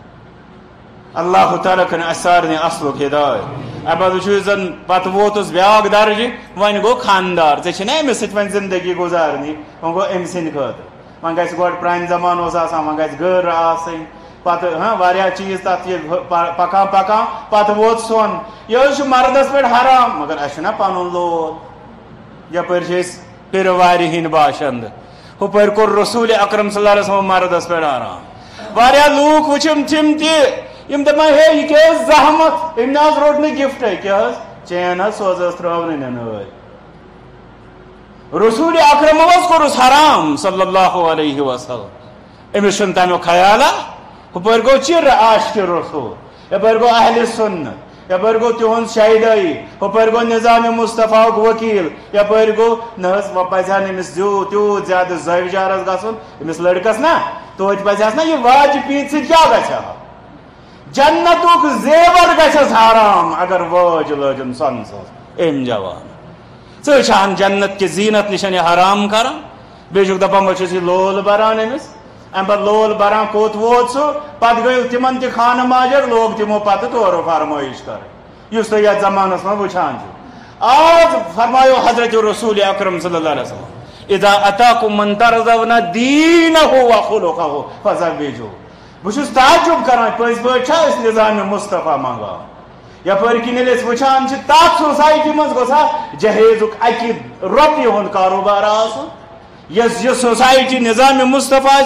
اللہ تعالیٰ کن سارے اصلک ہدایت اب زن پتہ ووتس بیاکھ درجہ ون گو خاندار ژےٚ امس سۭتۍ وۄنۍ زندگی گزارنی ون گو أمۍ سٕنٛدِ خٲطرٕ ون گژھِ گۄڈٕ پرانہِ زمان اوس آسان ون گژھِ گٔر آسٕنۍ پتہٕ واریاہ چیٖز تتھ ییٚلہِ پکان پکان پتہٕ ووت سۄن یہِ حظ چھُ مردس پٮ۪ٹھ حرام مگر اسہِ چھُنہ پنُن لول یپٲرۍ چھِ أسۍ پِرٕ وارِ ہٕنٛدۍ باشند ہُپٲرۍ کوٚر رسول اکرم صلی اللہ علیہ وسلم مردس پٮ۪ٹھ حرام واریاہ لوٗکھ وٕچھم تِم تہِ یم دپان ہے یہ کیا زحمت ام ناز روٹ نہ گفٹ ہے کیا چین سوز ترون نئی رسول اکرم کورس حرام صلی اللہ علیہ وسلم امس چھ تمیک خیال ہپر گو چر عاشق رسول یپر گو اہل سنت یپر گو تہذ شہدائی ہپر گو نظام مصطفیٰ وکیل یپر گو نہ پزہ امس تیوت زیادہ زوجارس گھن امس لڑکس نا توتہ پزہس نا یہ واجہ پیت ست کیا گھا جنتک زیور گھس حرام اگر واج لجن سن ام جوان ژھان جنت کے زینت نشن یہ حرام کران بیچ دپان بہ چھس یہ لول بران امس ام پتہ لول بران کوت ووت سہ پتہ گئی تمن تہ خانہ ماجر لوگ تمو پتہ تور فرمائش کر اس تھی یتھ زمانس من وچھان آج فرمایو حضرت رسول اکرم صلی اللہ علیہ وسلم اذا اتاکم من ترضون دینہ وخلقہ فزوجوہ بہت تعجب کران پز پہ نظام مصطفیٰ منگان یپر کن وچان تک سوسائٹی من گوسا جہیز اکہ روپیہ ہند کاروبار آس یہ سوسائٹی نظام مصطفیٰ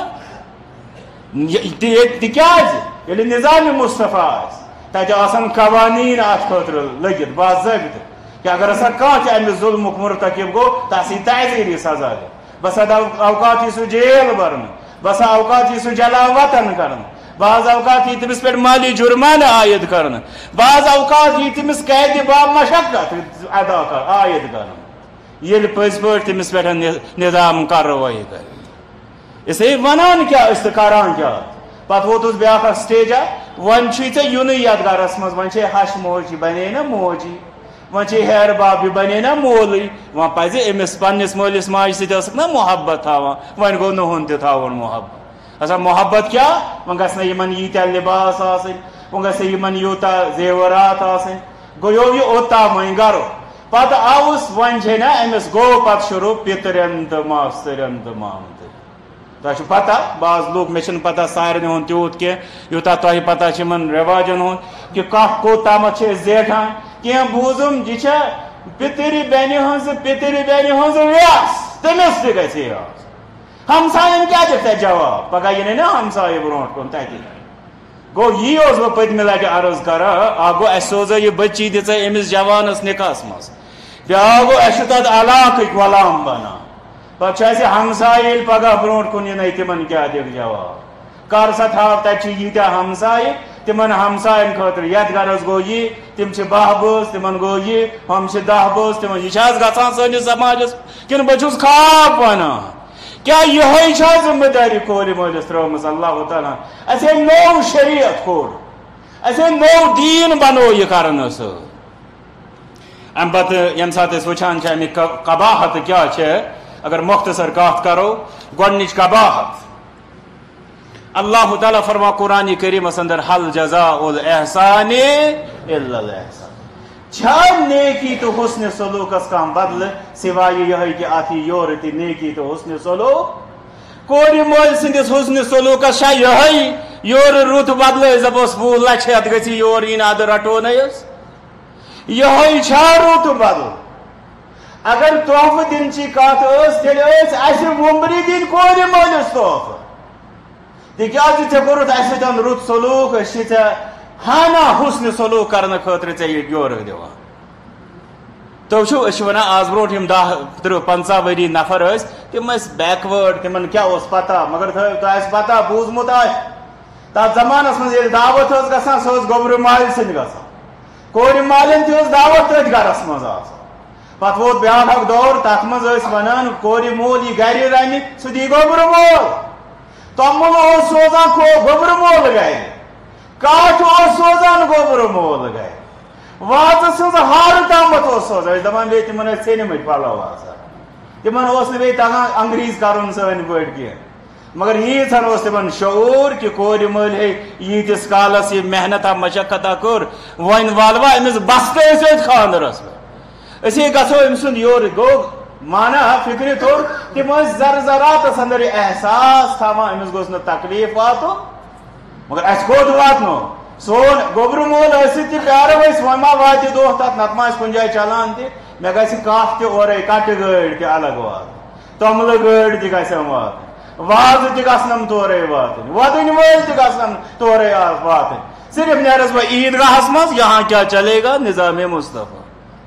تکیاز نظام مصطفیٰ تتہ آسان قوانین ات خاطر لگت باضابطہ کہ اگر ہسا کھانا امس ظلم مرتکب گو تس تعزیری سزا دے بس اوقات یہ سہ جیل برن بسا اوقات یہ سہ جلا وطن کرن بعض اوقات یہ تمس پہ مالی جرمانہ عائد کرن بعض اوقات یہ تمس قید با مشقت ادا کر عائد کرن یل پز پہ تمس پہ نظام کارروائی کر اس لیے ونان کیا اس کران کیا پتہ ووتس بیاکھ سٹیجا ون چھ ژے یُنٕے یتھ گرس مز ون چھ ہش موجی بنے نا موجی ون چھ ہیر باب بنے نا مولی ون پز امس پنس مالس ماجہ سۭتۍ نا محبت تھاوان ون گو نہن تہ تھاون محبت اچھا محبت کیا ون گژھِ نہٕ یمن ییٖتیاہ لباس آسٕنۍ ون گژھِ نہٕ یمن یوٗتاہ زیورات آسٕنۍ گوٚو یہِ اوٚتام وۄنۍ گرو پتہٕ آوُس ون چھ نا امس گوٚو پتہٕ شروع پترین تہٕ ماسترین تہٕ مامتٕرین تہ پتہ بعض لوگ مے چھنہٕ پتہ سارنٕے ہُنٛد تیوٗت کینٛہہ یوٗتاہ تۄہہِ پتہ چھِ یِمن رٮ۪واجن ہُنٛد کہ کانٛہہ کوٚتامتھ چھِ أسۍ زیٹھان کینٛہہ بوٗزُم یہِ چھےٚ پِترِ بیٚنہِ ہٕنٛز وٮ۪س تٔمِس تہِ گژھِ یہِ آسُن ہمساین کیا دِکھ ژےٚ جواب پگاہ یِنٕے نا ہمسایہِ برونٛٹھ کُن تتہِ گوٚو یی اوسُس بہٕ پٔتمہِ لٹہِ عرض کران اکھ گوٚو اسہِ سوزے یہِ بٔچی دِژے أمِس جوانس نکاحس منٛز بیا گو اَسہِ چھُ تَتھ علاقٕکۍ غلام بنان پتہٕ چھُ اَسہِ ہمساے ییٚلہِ پگاہ برونٛٹھ کُن یِنَے تِمن کیٛاہ دِکھ جواب کر سا تھاو تَتہِ چھِ ییٖتیٛاہ ہمسایہِ تِمن ہمساین خٲطرٕ یتھ گرس گوٚو یہِ تِم چھِ 12 بٲژ تِمن گوٚو یہِ ہُم چھِ 10 بٲژ تِمن یہِ چھِ حظ گژھان سٲنِس سماجس کِنہٕ بہٕ چھُس خواب ونان کیٛاہ یِہوٚے چھا ذمہٕ دٲری کورِ مٲلِس ترٲومٕژ اللہ تعالیٰ اَسے نوٚو شریعت کوٚر اَسے نوٚو دیٖن بنوو یہِ کرنہٕ سۭتۍ امہِ پتہٕ ییٚمہِ ساتہٕ أسۍ وٕچھان چھِ اَمِکۍ قباحت کیٛاہ چھِ اگر مختصر کتھ کرو گۄڈنِچ قباحت اللہ تعالیٰ فرما قرآن کریمس اندر حل جزاء الاحسان الا الاحسان چھا نیکی تو حسن سلوکس کانٛہہ بدلہٕ سوائے یِہوٚے کہِ اتھ یی یورٕ تہِ نیکی تو حسن سلوک کورِ مٲلۍ سٕنٛدِس حسن سلوکس چھا یِہوٚے یورٕ رُت بدلہٕ أسۍ دپوس 20 لچھ ہٮ۪تھ گژھِ یور یِنۍ ادٕ رٹونَے أسۍ یِہوٚے چھا رُت بدل اگر تحفہٕ دِنچی کتھ ٲس تیٚلہِ ٲسۍ اَسہِ وُمبرِ دِنۍ کورِ مٲلِس تحفہٕ تِکیٛازِ ژےٚ کوٚرُتھ اَسہِ سۭتۍ رُت سلوٗک أسۍ چھِ ژےٚ ہانا حسنہِ سلوٗک کرنہٕ خٲطرٕ ژےٚ یہِ یورٕ دِوان تُہۍ وٕچھِو أسۍ چھِ وَنان آز برونٛٹھ یِم 10 30 50 ؤری نفر ٲسۍ تِم ٲسۍ بیکوٲڈ تِمن کیٛاہ اوس پتہ مگر تۄہہِ آسہِ پتہ بوٗزمُت آسہِ تتھ زمانس منٛز ییٚلہِ دعوت ٲس گژھان سۄ ٲس گوٚبرٕ مالہِ سۭتۍ گژھان کورِ مالٮ۪ن تہِ ٲس دعوت تٔتھۍ گرس منٛز آسان پتہٕ ووت بیٛاکھ اکھ دور تتھ منٛز ٲسۍ ونان کورِ مول یی گرِ رنہِ سُہ دی گوٚبرٕ مول توٚمُل اوس سوزان گوٚبرٕ مول گرِ کاٹھ اوس سوزان گوٚبرٕ مول گرِ واژٕ سٕنٛز ہارٕ تامتھ اوس سوزان أسۍ دپان بیٚیہِ تِمن ٲسۍ ژھیٚنمٕتۍ پلو آسان تِمن اوس نہٕ بیٚیہِ تگان انگریٖز کرُن سٲنۍ پٲٹھۍ کینٛہہ مگر ییٖژہن اوس تِمن شعوٗر کہِ کورِ مٲلۍ ہے ییٖتِس کالس یہِ محنتا مشقتا کٔر وۄنۍ والوا أمِس بستہٕ ٲسۍ أتھۍ خانٛدرس پٮ۪ٹھ أسۍ ہے گژھو أمۍ سُنٛد یورٕ گوٚو مانا فکرِ توٚر تِم ٲسۍ زراتس اندر یہِ احساس تھاوان أمِس گوٚژھ نہٕ تکلیٖف واتُن مگر اَسہِ کوٚت واتنو سون گوٚبرٕ مول ٲسِتھ تہِ پیارو أسۍ وۄنۍ ما واتہِ دۄہ تتھ نتہٕ ما آسہِ کُنہِ جایہِ چلان تہِ مےٚ گژھِ کانٛہہ تہِ اورے کٹہٕ گٲڑۍ تہِ الگ واتٕنۍ توٚملہٕ گٲڑۍ تہِ گژھٮ۪م واتٕنۍ وازٕ تہِ گژھنم تورے واتٕنۍ وۄدٕنۍ وٲلۍ تہِ گژھنم تورے واتٕنۍ صرف نیرس بہٕ عیٖدگاہس منٛز یہاں کیٛاہ چلے گا نظام مصطفیٰ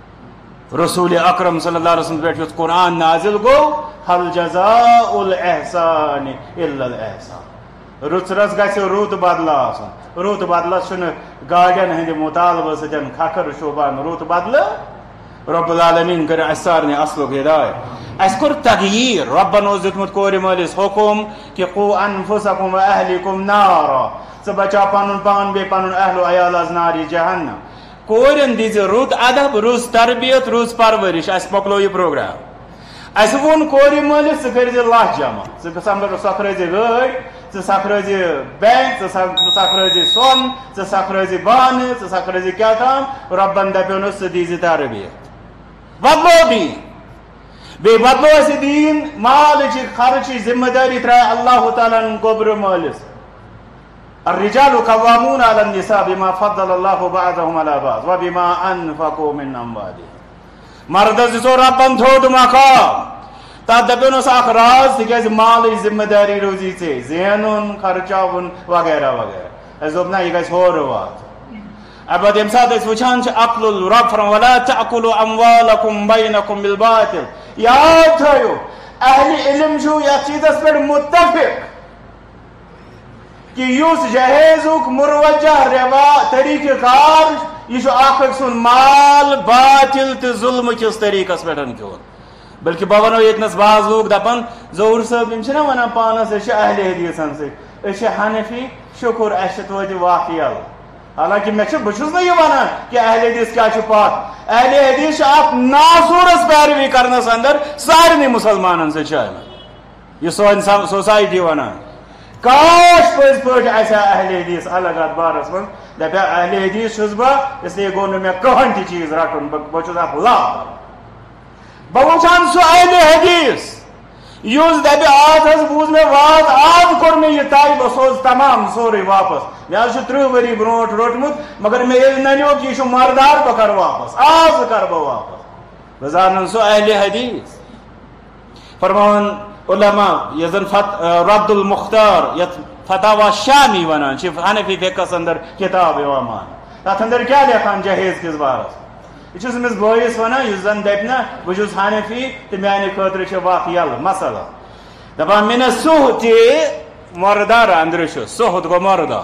رسول اکرم صلی اللہ علیہ وسلم پٮ۪ٹھ یُتھ قرآن نازل گوٚو حل جزاء الاحسان الا الاحسان رٕژرس گژھِ رُت بدلہٕ آسُن رُت بدلس چھُنہٕ گاڑٮ۪ن ہٕنٛدِ مُطالبہٕ سۭتۍ کھکھر شوٗبان رُت بدلہٕ رب العالمیٖن کٔرِو اَسہِ سارنٕے اصلُک ہدایت اَسہِ کوٚر تغیٖر رۄبن اوس دیُتمُت کورِ مٲلِس حُکُم کہِ قوٗ انفُسکُم واہلیکُم نارا ژٕ بچاو پنُن پان بیٚیہِ پنُن اہلو عیال حظ نارِ جہنم کورٮ۪ن دِزِ رُت ادب رٕژ تربیت رٕژ پرورش اَسہِ مۄکلو یہِ پروگرام اَسہِ ووٚن کورِ مٲلِس ژٕ کٔرۍزِ لچھ جمع ژٕ سۄکھرٲیزِ گٲڑۍ ژٕ سۄکھرٲیزِ بینٛک ژٕ سۄکھرٲیزِ سۄن ژٕ سۄکھرٲیزِ بانہٕ ژٕ سۄکھرٲیزِ کیٛاہ تام رۄبن دپیو نہٕ ژٕ دیٖزِ تربیت بدلو دیٖن بیٚیہِ بدلو اَسہِ دیٖن مالٕچہِ خرچٕچ ذمہٕ دٲری ترٛایہِ اللہ تعالیٰ ہن گوٚبرٕ مٲلِس الرجال قوامون على النساء بما فضل الله بعضهم على بعض وبما انفقوا من اموالهم مردس دِژو رۄبن تھوٚد مقام تتھ دپیونس اکھ راز تِکیٛازِ مالٕچ ذمہٕ دٲری روزی ژےٚ زینُن خرچاوُن وغیرہ وغیرہ اَسہِ دوٚپ نہ یہِ گژھِ ہورٕ واتُن البتہٕ ییٚمہِ ساتہٕ أسۍ وٕچھان چھِ عقل رۄب فرماوان ولا تأكلوا اموالكم بينكم بالباطل یاد تھٲیِو اہلِ علم چھُ یتھ چیٖزس پٮ۪ٹھ مُتفق کہ یُس جہیزُک مُروجہ طریٖقہٕ کار یہِ چھُ اکھ أکۍ سُنٛد مال باطل تہٕ ظُلمہٕ کِس طریٖقس پٮ۪ٹھ کھیوٚن بلکہِ بہٕ ونو ییٚتنس بعض لوٗکھ دپان ظہوٗر صٲب یِم چھِنہ ونان پانس أسۍ چھِ اہلِ حدیٖثن سۭتۍ أسۍ چھِ حنفی شُکُر اَسہِ چھِ توتہِ وَتھ یَلہٕ حالانکہِ بہٕ چھُس نہٕ یہِ ونان کہِ اہلِ حدیٖث کیٛاہ چھُ پتھ اہلِ حدیٖث چھِ اکھ ناصوٗرس پیروی کرنس اندر سارنٕے مُسلمانن سۭتۍ شٲمِل یہِ سٲنۍ سوسایٹی ونان کاش پٔزۍ پٲٹھۍ آسہِ ہا اہلِ حدیٖث الگ اتھ بارس منٛز دپیا اہلِ حدیٖث چھُس بہٕ اسلیے گوٚو نہٕ مےٚ کٕہٕنۍ تہِ چیٖز رٹُن بہٕ چھُس اکھ لا بہٕ وٕچھان سُہ اہلِ حدیٖث یُس دپہِ آز حظ بوٗز مےٚ واز آز کوٚر مےٚ یہِ طے بہٕ سوزٕ تمام سورُے واپس مےٚ حظ چھُ 30 ؤری برونٛٹھ روٚٹمُت مگر مےٚ ییٚلہِ ننیو کہِ یہِ چھُ مردار بہٕ کرٕ واپس آز کرٕ بہٕ واپس بہٕ زانن سُہ اہلِ حدیٖث فرماوان علما یۄس زن رد المختار یتھ فتاوا شامی ونان چھِ حنفی فقہس اندر کتاب یِوان ماننہٕ تتھ اندر کیٛاہ لیکھان جہیز کِس بارس یہ امس بٲیِس ونان یُس زن دپہِ نا بہٕ چھُس حنفی تہٕ میانہِ خٲطرٕ چھِ وَتھ یَلہٕ مسلہٕ دپان مےٚ نہ سُہ تہِ مردار أندرٕ چھُ سُہد گوٚو مردار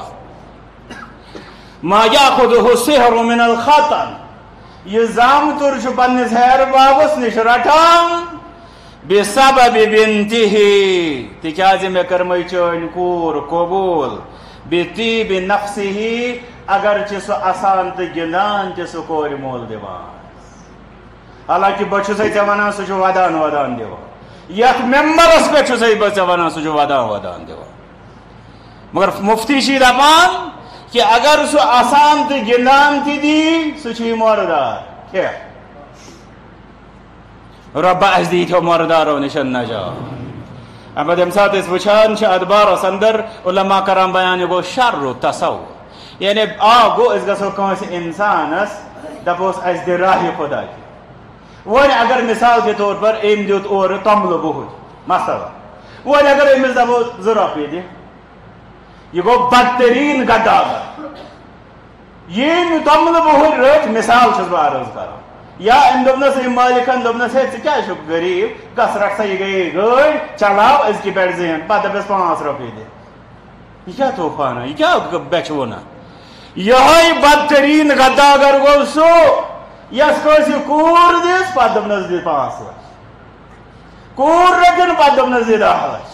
ما یاخُدُہُ سِحرُ من الخطن یہ زامتر چھُ پننِس ہیر بابس نِش رٹان بسبب بنتِہی تِکیازِ مےٚ کٔرمٕے چٲنۍ کوٗر قبوٗل بطیب نفسِہی اگرچہِ سُہ اَسان تہٕ گِنٛدان تہِ سُہ کورِ مول دِوان حالانکہِ بہٕ چھُسے ژےٚ ونان سُہ چھُ ودان ودان دِوان یتھ ممبرس پٮ۪ٹھ چھُسے بہٕ ژےٚ ونان سُہ چھُ ودان ودان دِوان مگر مفتی چھِ دپان کہ اگر سُہ اَسان تہٕ گِنٛدان تہِ دی سُہ چھُ یہِ مردار کیٛاہ رۄبہ اَسہِ دیٖتو مردارو نِش نجات اَمہِ پتہٕ ییٚمہِ ساتہٕ أسۍ وٕچھان چھِ اتھ بارس اندر علما کران بیان یہِ گوٚو شرُ تصور یعنی گوٚو أسۍ گژھو کٲنٛسہِ انسانس دپوس اَسہِ دِ راہہِ خۄدا کہِ وۄنۍ اگر مثال کے طور پر أمۍ دیُت اورٕ توٚملہٕ بوٚہُر مثلاً وۄنۍ اگر أمِس دپو 2 رۄپیہِ دِ یہ گوٚو بدتریٖن غداگر ییٚمۍ توٚملہٕ بوٚہُر رٔٹۍ مثال چھُس بہٕ عرض کران یا أمۍ دوٚپنس أمۍ مٲلکن دوٚپنس ہے ژٕ کیٛازِ چھُکھ غریٖب گژھ رٹھ سا یہِ گٔیے گٲڑۍ چلاو أزکہِ پٮ۪ٹھ زین پتہٕ دپٮ۪س 5 رۄپیہِ دِ یہِ کیٛاہ طوفانہ یہِ کیٛاہ بٮ۪چھونا یِہوے بدتریٖن غداگر گوٚو سُہ یس کٲنٛسہِ کوٗر دِژ پتہٕ دوٚپنس دِ 5 لچھ کوٗر رٔٹِن پتہٕ دوٚپنس دِ 10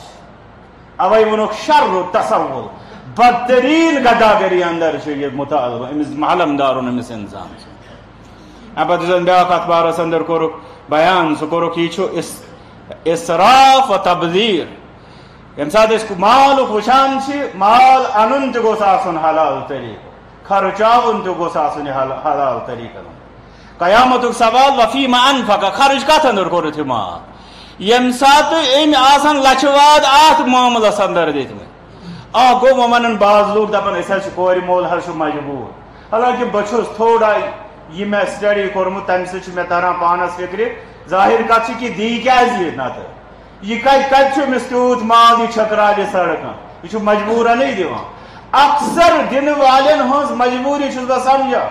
لچھ اوے ووٚنُکھ شرُ تصور بدتریٖن غداگری اندر چھُ یہِ مطالبہٕ أمِس علمدارُن أمِس انسان چھُ اَمہِ پتہٕ یُس زن بیٛاکھ اتھ بارس اندر کوٚرُکھ بیان سُہ کوٚرُکھ یہِ چھُ اسراف و تبذیٖر ییٚمہِ ساتہٕ أسۍ مالُک وٕچھان چھِ مال انُن تہِ گوٚژھ آسُن حلال طریٖقہٕ خرچاوُن تہِ گوٚژھ آسُن یہِ حلال طریٖقن قیامتُک سوال وفیٖما انفقہ خرٕچ کتھ اندر کوٚرُتھ یہِ مال ییٚمہِ ساتہٕ أمۍ آسن لچھِ واد اتھ معاملس اندر دِتمٕتۍ گوٚو وۄنۍ ونان بعض لوٗکھ دپان أسۍ حظ چھِ کورِ مول حظ چھُ مجبوٗر حالانکہِ بہٕ چھُس تھوڑا یہِ مےٚ سٹڈی کوٚرمُت تمہِ سۭتۍ چھُ مےٚ تران پانس فکرِ ظٲہِر کتھ چھِ کہِ دی کیٛازِ یہِ نتہٕ یہِ کتہِ چھُ أمِس تیوٗت مال یہِ چھٔکرالہِ سڑکن یہِ چھُ مجبوٗرنٕے دِوان اکثر دِنہٕ والٮ۪ن ہٕنٛز مجبوٗری چھُس بہٕ سمجھان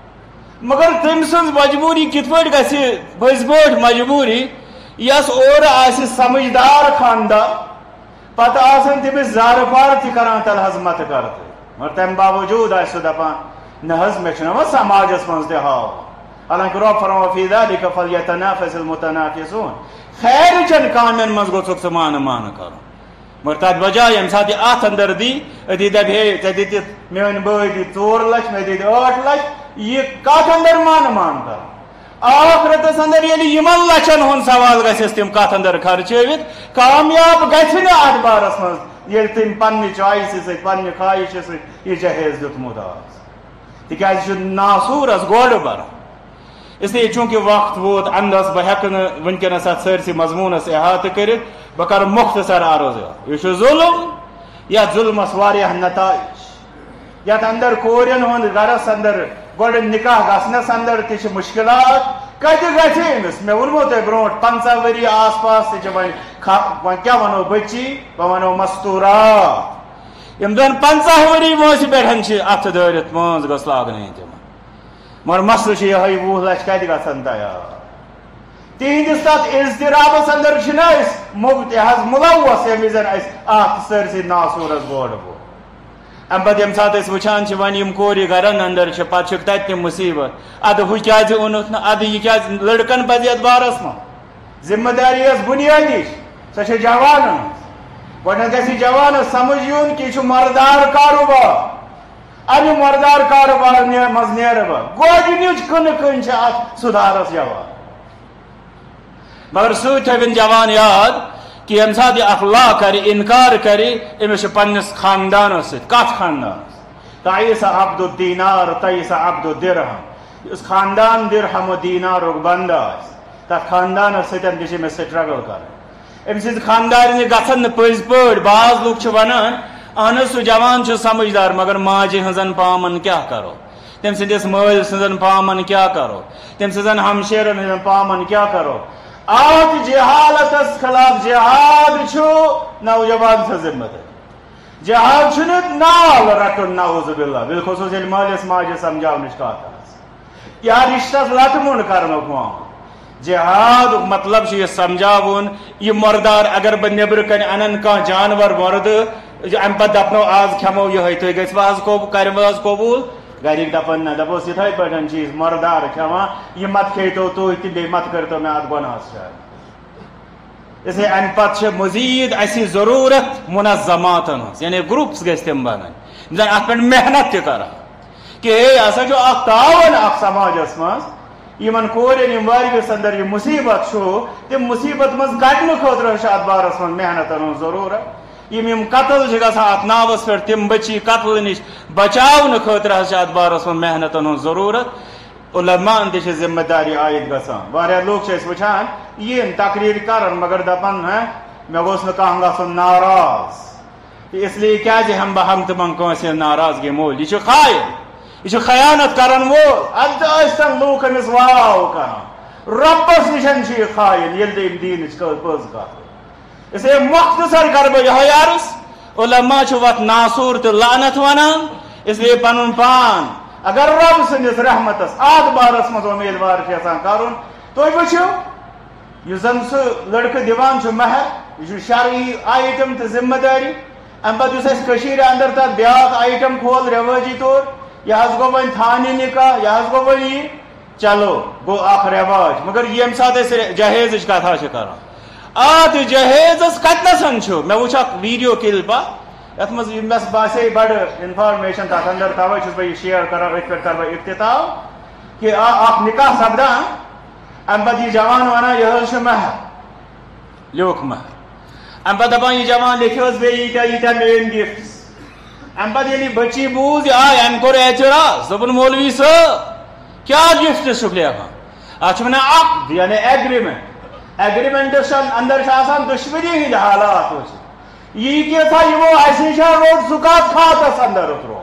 مگر تٔمۍ سٕنٛز مجبوٗری کِتھ پٲٹھۍ گژھِ پٔزۍ پٲٹھۍ مجبوٗری یۄس اورٕ آسہِ سمجھدار خاندان پتہٕ آسن تٔمِس زارٕ پار تہِ کران تل حظ متہٕ کر تہٕ مگر تمہِ باوجوٗد آسہِ سُہ دپان نہ حظ مےٚ چھُنہ وۄنۍ سماجس منٛز تہِ ہاوُن حالانکہِ رۄب فرماوان فی ذالِکَ فلیتنافس المتنافسوٗن خیرٕچن کامٮ۪ن منٛز گوٚژھُکھ ژٕ مانہٕ مانہٕ کرُن مگر تتھ بجاے ییٚمہِ ساتہٕ یہِ اتھ اندر دی أتی دپہِ ہے ژےٚ دِتِتھ میٲنۍ بٲے دِتۍ 4 لچھ مےٚ دِتۍ 8 لچھ یہِ کتھ اندر مانہٕ مان کرُن آخرتس اندر ییٚلہِ یِمن لچھن ہُنٛد سوال گژھٮ۪س تِم کتھ اندر خرچٲوِتھ کامیاب گژھِ نہٕ اتھ بارس منٛز ییٚلہِ تٔمۍ پننہِ چویسہِ سۭتۍ پننہِ خواہشہِ سۭتۍ یہِ جہیز دیُتمُت آسہِ تِکیٛازِ یہِ چھُ ناسوٗرس گۄڈٕ بران اسلیے چوٗنٛکہِ وقت ووت انٛدس بہٕ ہٮ۪کہٕ نہٕ وٕنکیٚنس اتھ سٲرسٕے مضموٗنس احاطہٕ کٔرِتھ بہٕ کرٕ مختصر عرض یہِ چھُ ظُلم یتھ ظُلمس واریاہ نتایج یتھ اندر کورٮ۪ن ہُنٛد گرس اندر گۄڈٕ نکاح گژھنس اندر تہِ چھِ مُشکلات کتہِ گژھِ أمِس مےٚ ووٚنمو تۄہہِ برونٛٹھ 15 ؤری آس پاس تہِ چھِ وۄنۍ کیٛاہ ونو بٔچی بہٕ ونو مستوٗرات یِم زن 15 ؤری وٲنٛسہِ پٮ۪ٹھ چھِ اتھٕ دٲرِتھ مٲنٛز گٔژھ لاگنٲوِتھ تِمن مگر مسلہٕ چھُ یِہوے 20 لچھ کتہِ گژھن تیار تِہنٛدِس تتھ اضطرابس اندر چھِنہ أسۍ حظ مُلوث ییٚمہِ وِزِ اسہِ اتھ سٲرسٕے ناسوٗرس گۄڈٕ گوٚو اَمہِ پتہٕ ییٚمہِ ساتہٕ أسۍ وٕچھان چھِ وۄنۍ یِم کورِ گرن اندر چھِ پتہٕ چھُکھ تتہِ تہِ مُصیبت ادٕ ہُہ کیٛازِ اوٚنُتھ نہٕ ادٕ یہِ کیٛازِ لڑکن پزِ یتھ بارس منٛز ذمہٕ دٲری ٲس بُنیٲدی سۄ چھےٚ جوانن ہٕنٛز گۄڈٕنیتھ گژھِ یہِ جوانس سمجھ یُن کہِ یہِ چھُ مردار کاروبار امہِ مردار کاروبار منٛز نیرٕ بہٕ گۄڈنِچ کٕنہٕ کٕنۍ چھِ اتھ سُدھارس جوان مگر سۭتۍ تھٲوِن جوان یاد کہ ییٚمہِ ساتہٕ یہِ اکھ لا کرِ انکار کرِ أمِس چھُ پننِس خاندانس سۭتۍ کتھ خاندانس تعیٖسہ عبد الدینار تعیٖسہ عبد الدرہم یُس خاندان درہم و دینارُک بنٛدٕ آسہِ تتھ خاندانس سۭتۍ تہِ چھِ أمِس سٹرگل کرٕنۍ أمۍ سٕنٛدِ خاندارنہِ گژھن نہٕ پٔزۍ پٲٹھۍ بعض لُکھ چھِ ونان اہن حظ سُہ جوان چھُ سمجھدار مگر ماجہِ ہٕنٛزن پامن کیٛاہ کرو تٔمۍ سٕنٛدِس مٲلۍ سٕنٛزن پامن کیٛاہ کرو تٔمۍ سٕنٛزن ہمشیرن ہٕنٛدٮ۪ن پامن کیٛاہ کرو اتھ جہالتس خلاف جہاد چھُ نوجوان سٕنٛز ذمہٕ دٲری جہاد چھُنہٕ نال رٹُن نعوذ باللہ بالخصوٗص ییٚلہِ مٲلِس ماجہِ سمجھاونٕچ کتھ آسہِ یا رشتہ لت من کرنک معاملہ جہاد مطلب یہ سمجھاون یہ مردار اگر بہ نبر کن انن کان جانور مرد ام پتہ دپنو آز کھمو یہ تھی گھو آز کرو آز قبول گرک دپن نہ دپوس اتھے پہ چیز مردار کھانا یہ مت کھیتو تھی تو بی مت کرتو میں ات گناہ شاید اس لیے امہ پتہ مزید اسی ضرورت منظمات یعنی گروپس گھس تم بن زن ات پہ محنت تہ کر کہ یہ ہسا اخ تعاون اخ سماجس مز یمن کورین یم وارگس اندر یہ مصیبت تم مصیبت مز کڑنے خاطر ات بارس من محنت ضرورت یم قتل گھان ات ناوس پہ تم بچی قتل نش بچاؤن خاطر ات بارس من محنت ضرورت علماء تہ ذمہ داری عائد گھان واریاہ لوگ وچان یہ تقریر کرن مگر دپان مے گوس نہ کانٛہہ گژھُن ناراض اس لیے کیا ہم بہم تمن کٲنٛسہِ ناراضگی مول یہ یہ خیانت کرن وول ادن لوگ امس واو کران ربس نشن یہ خائن یل تم دینچ پٔز کتھ اس لیے مختصر کر بہ یہ عرض علماء وت ناصور تو لعنت ونان اس لیے پن پان اگر رب سندس رحمتس ات بارس مز امیدوار یژھان کرن تھی وچھو یہ زن سہ لڑکہ دیوان مہر یہ شرعی آئٹم تو ذمہ داری ام پتہ اس اندر تک بیاکھ آئٹم کھول رواجی طور یہ گو ون تھانے نکاح یہ گو ون یہ چلو گو اخ رواج مگر یم سات جہیز کتھا کران ات جہیزس کتنسن مے وچ اخ ویڈیو کلپا یت مز مس باسے بڑ انفارمیشن تک اندر توے چھس بہ یہ شیئر کران ات پہ کر بہ افتتاح کہ اخ نکاح سپدان ام پتہ یہ جوان ونان یہ مہر لیوکھ مہر ام پتہ دپان یہ جوان لکھوس بیٚیہِ ییٖتیاہ مین گفٹس ام پتہ ییٚلہِ بچی بوٗز یہ آے ام کوٚر اعتراض دوٚپُن مولوی صٲب کیا گفٹس چھُکھ لیکھان اتھ چھُ ونان عقد یعنی ایگریمنٹس اندر دشمنی ہند حالات یہ کیٛاہ یمو اسہِ نش روٹ سُہ کتھ کھاتس اندر اترو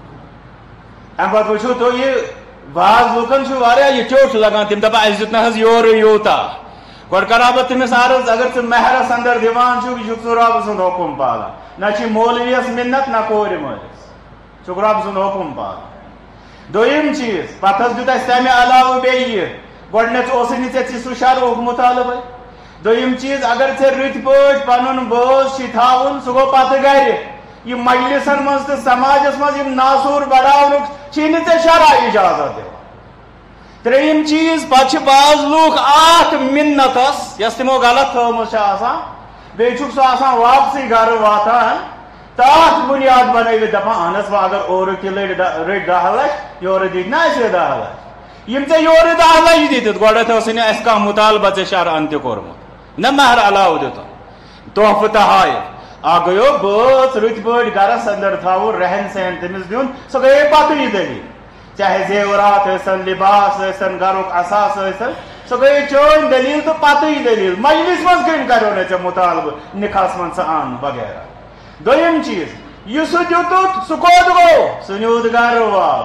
ام پتہ وٕچھو تُہۍ یہ بعض لوکن یہ ٹیوٚٹھ لگان تم دپان اسہِ دیُت نہ حظ یورٕ یوٗتاہ گۄڈٕ کرا بہٕ تٔمِس عرض اگر ژٕ مہرس اندر دِوان چھُکھ یہِ چھُکھ ژٕ رۄب سُنٛد حُکم پالان نہ چھِ مولویس مِنت نہ کورِ مٲلِس چھُکھ رۄب سُنٛد حُکم پالان دوٚیِم چیٖز پتہٕ حظ دیُت اَسہِ تمہِ علاوٕ بیٚیہِ یہِ گۄڈنیٚتھ اوسُے نہٕ ژےٚ سُہ شرعُک مُطالبہٕ دوٚیِم چیٖز اگر ژےٚ رٕتۍ پٲٹھۍ پنُن بٲژ چھُے تھاوُن سُہ گوٚو پتہٕ گرِ یہِ مجلسن منٛز تہٕ سماجس منٛز یِم ناصوٗر بڑاونُک چھی نہٕ ژےٚ شرع اجازت دِوان ترٛیٚیِم چیٖز پتہٕ چھِ بعض لوٗکھ اتھ مِنتس یۄس تِمو غلط تھٲومٕژ چھِ آسان بیٚیہِ چھُکھ سُہ آسان واپسٕے گرٕ واتان تتھ بُنیاد بنٲوِتھ دپان اہن حظ وۄنۍ اگر اورٕ تہِ رٔٹۍ 10 لچھ یورٕ دِتۍ نہ اَسہِ 10 لچھ یِم ژےٚ یورٕ 10 لچھ دِتِتھ گۄڈٕنیٚتھ اوسُے نہٕ اَسہِ کانٛہہ مُطالبہٕ ژےٚ شرعن تہِ کوٚرمُت نہ مہر علاوٕ دِتُن تحفہٕ تہٕ ہٲیِتھ اکھ گٔیو بٲژ رٕتۍ پٲٹھۍ گرس اندر تھاوُن رہن سہن تٔمِس دیُن سۄ گٔیے پتہٕ دٔلیٖل چاہے زیورات ٲسن لباس ٲسن گرُک اثاث ٲسن سۄ گٔیے چٲنۍ دٔلیٖل تہٕ پتہٕ دٔلیٖل مجلس منٛز کٔمۍ کریو نہٕ ژےٚ مُطالبہٕ نکاحس منٛز ژٕ ان وغیرہ دوٚیِم چیٖز یہِ سُہ دِتُتھ سُہ کوٚت گوٚو سُہ نیوٗتھ گرٕ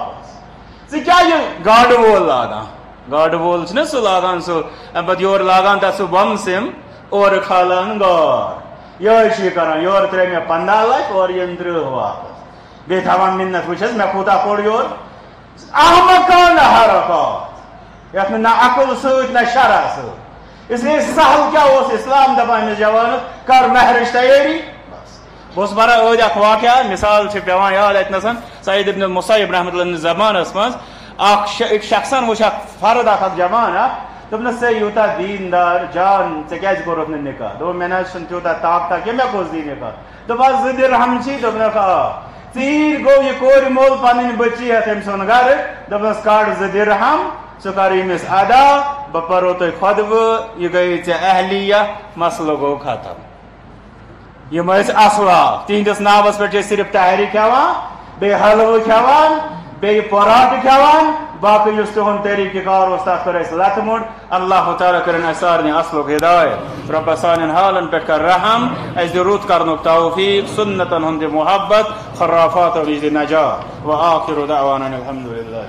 واپس ژٕ کیٛاہ یہِ گاڈٕ وول لاگان گاڈٕ وول چھُنہ سُہ لاگان سُہ امہِ پتہٕ یورٕ لاگان تتھ سُہ بۄمہٕ سِم اورٕ کھالان گاڈ یِہوے چھُ یہِ کران یورٕ ترٛٲے مےٚ 15 لچھ اورٕ یِن 30 واپس بیٚیہِ تھاوان مِنت وٕچھ حظ مےٚ کوٗتاہ کوٚر یورٕ احمقانہ حرکات یتھ نہ عقل سۭتۍ نہ شرع سۭتۍ اس لیے سہل کیا اوس اسلام دپان أمِس جوانس کر مہرٕچ تیٲری بہٕ اوسُس پران ٲدۍ اکھ واقعہ مثال چھِ پیوان یاد اتنس سعید ابن المسیب رحمۃ اللہ زمانس منٛز اکھ شخصن وٕچھ اکھ فرد اکھ جوان اکھ دوٚپنس ژےٚ یوٗتاہ دیٖندار جان ژےٚ کیازِ کوٚرُتھ نہٕ نکاح دوٚپُن مےٚ نہ حظ چھُنہٕ تیوٗتاہ طاقتہ کینٛہہ مےٚ کُس دی نکاح دوٚپہس 2 درہم چھی دوٚپنکھ آ ژیٖرۍ گوٚو یہِ کورِ مول پنٕنۍ بٔچی ہٮ۪تھ أمۍ سُنٛد گرٕ دوٚپنس کڑ 2 درہم ژٕ کر أمِس ادا بہٕ پرو تۄہہِ خۄطبہٕ یہِ گٔیے ژےٚ اہلیہ مسلہٕ گوٚو ختم یِم ٲسۍ اصلاف تِہنٛدِس ناوس پٮ۪ٹھ چھِ صرف تہری کھٮ۪وان بیٚیہِ حلوٕ کھٮ۪وان بیٚیہِ پۄراٹہٕ کھٮ۪وان باقٕے یُس تِہُنٛد طریٖقہٕ کار اوس تتھ کٔر اَسہِ لتہٕ موٚنڈ اللہ تعالیٰ کٔرِنۍ اَسہِ سارنٕے اصلُک ہدایت رۄبہ سانٮ۪ن حالن پٮ۪ٹھ کر رحم اَسہِ دِ رُت کرنُک توفیٖق سُنتن ہُنٛد دِ محبت خرافاتو نِش دِ نجات وآخِر دعوانا الحمد للہ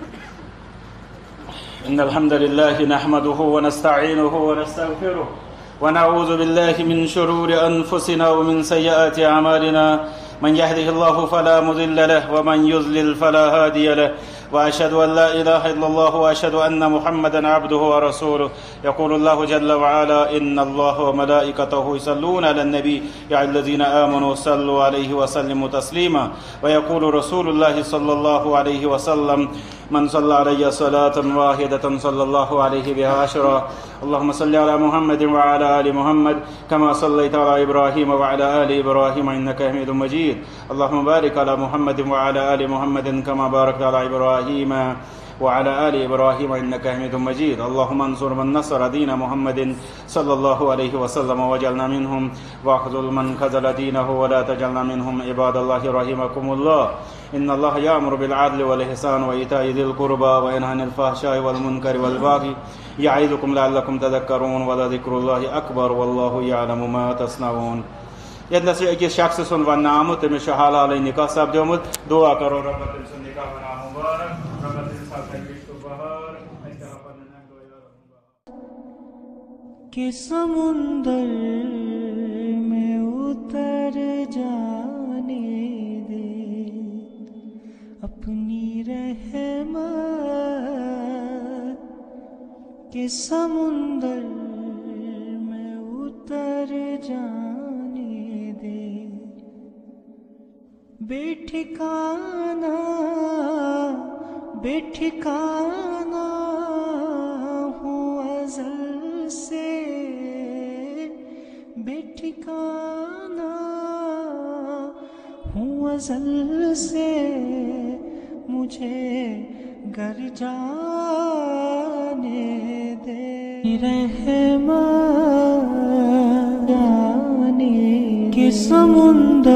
إن الحمد لله نحمده ونستعينه ونستغفره ونعوذ بالله من شرور أنفسنا ومن سيئات أعمالنا من يهده الله فلا مضل له ومن يضلل فلا هادي له وأشهد أن لا إله إلا الله وأشهد أن محمدا عبده ورسوله يقول الله جل وعلا إن الله وملائكته يصلون على النبي يا أيها الذين آمنوا صلوا عليه وسلموا تسليما ويقول رسول الله صلى الله عليه وسلم من صلى علي صلاة واحدة صلى الله عليه بها عشرا اللهم صل على محمد وعلى آل محمد كما صليت على إبراهيم وعلى آل إبراهيم إنك حميد مجيد اللهم بارك على محمد وعلى آل محمد كما باركت على إبراهيم وعلى آل إبراهيم إنك حميد مجيد اللهم انصر من نصر دين محمد صلى الله عليه وسلم واجعلنا منهم واخذل من خذل دينه ولا تجعلنا منهم عباد الله رحمكم الله إن الله يأمر بالعدل والإحسان وإيتاء ذي القربى وينهى عن الفحشاء والمنكر والبغي يعظكم لعلكم تذكرون ولذكر الله أكبر والله يعلم ما تصنعون یتنس أکس شخص سن ون آمت تمس حال نکاح سپدیومت دعا کرو رب تم سن نکاح بنا مبارک رب تم ساتھ رشتہ بہار کہ سمندر میں اتر جانے دے اپنی رحمت کہ سمندر میں اتر جانے دے بے ٹھکانہ ہوں ازل سے بے ٹھکانہ ہوں ازل سے مجھے گھر جانے دے رحمت جانے کہ سمندر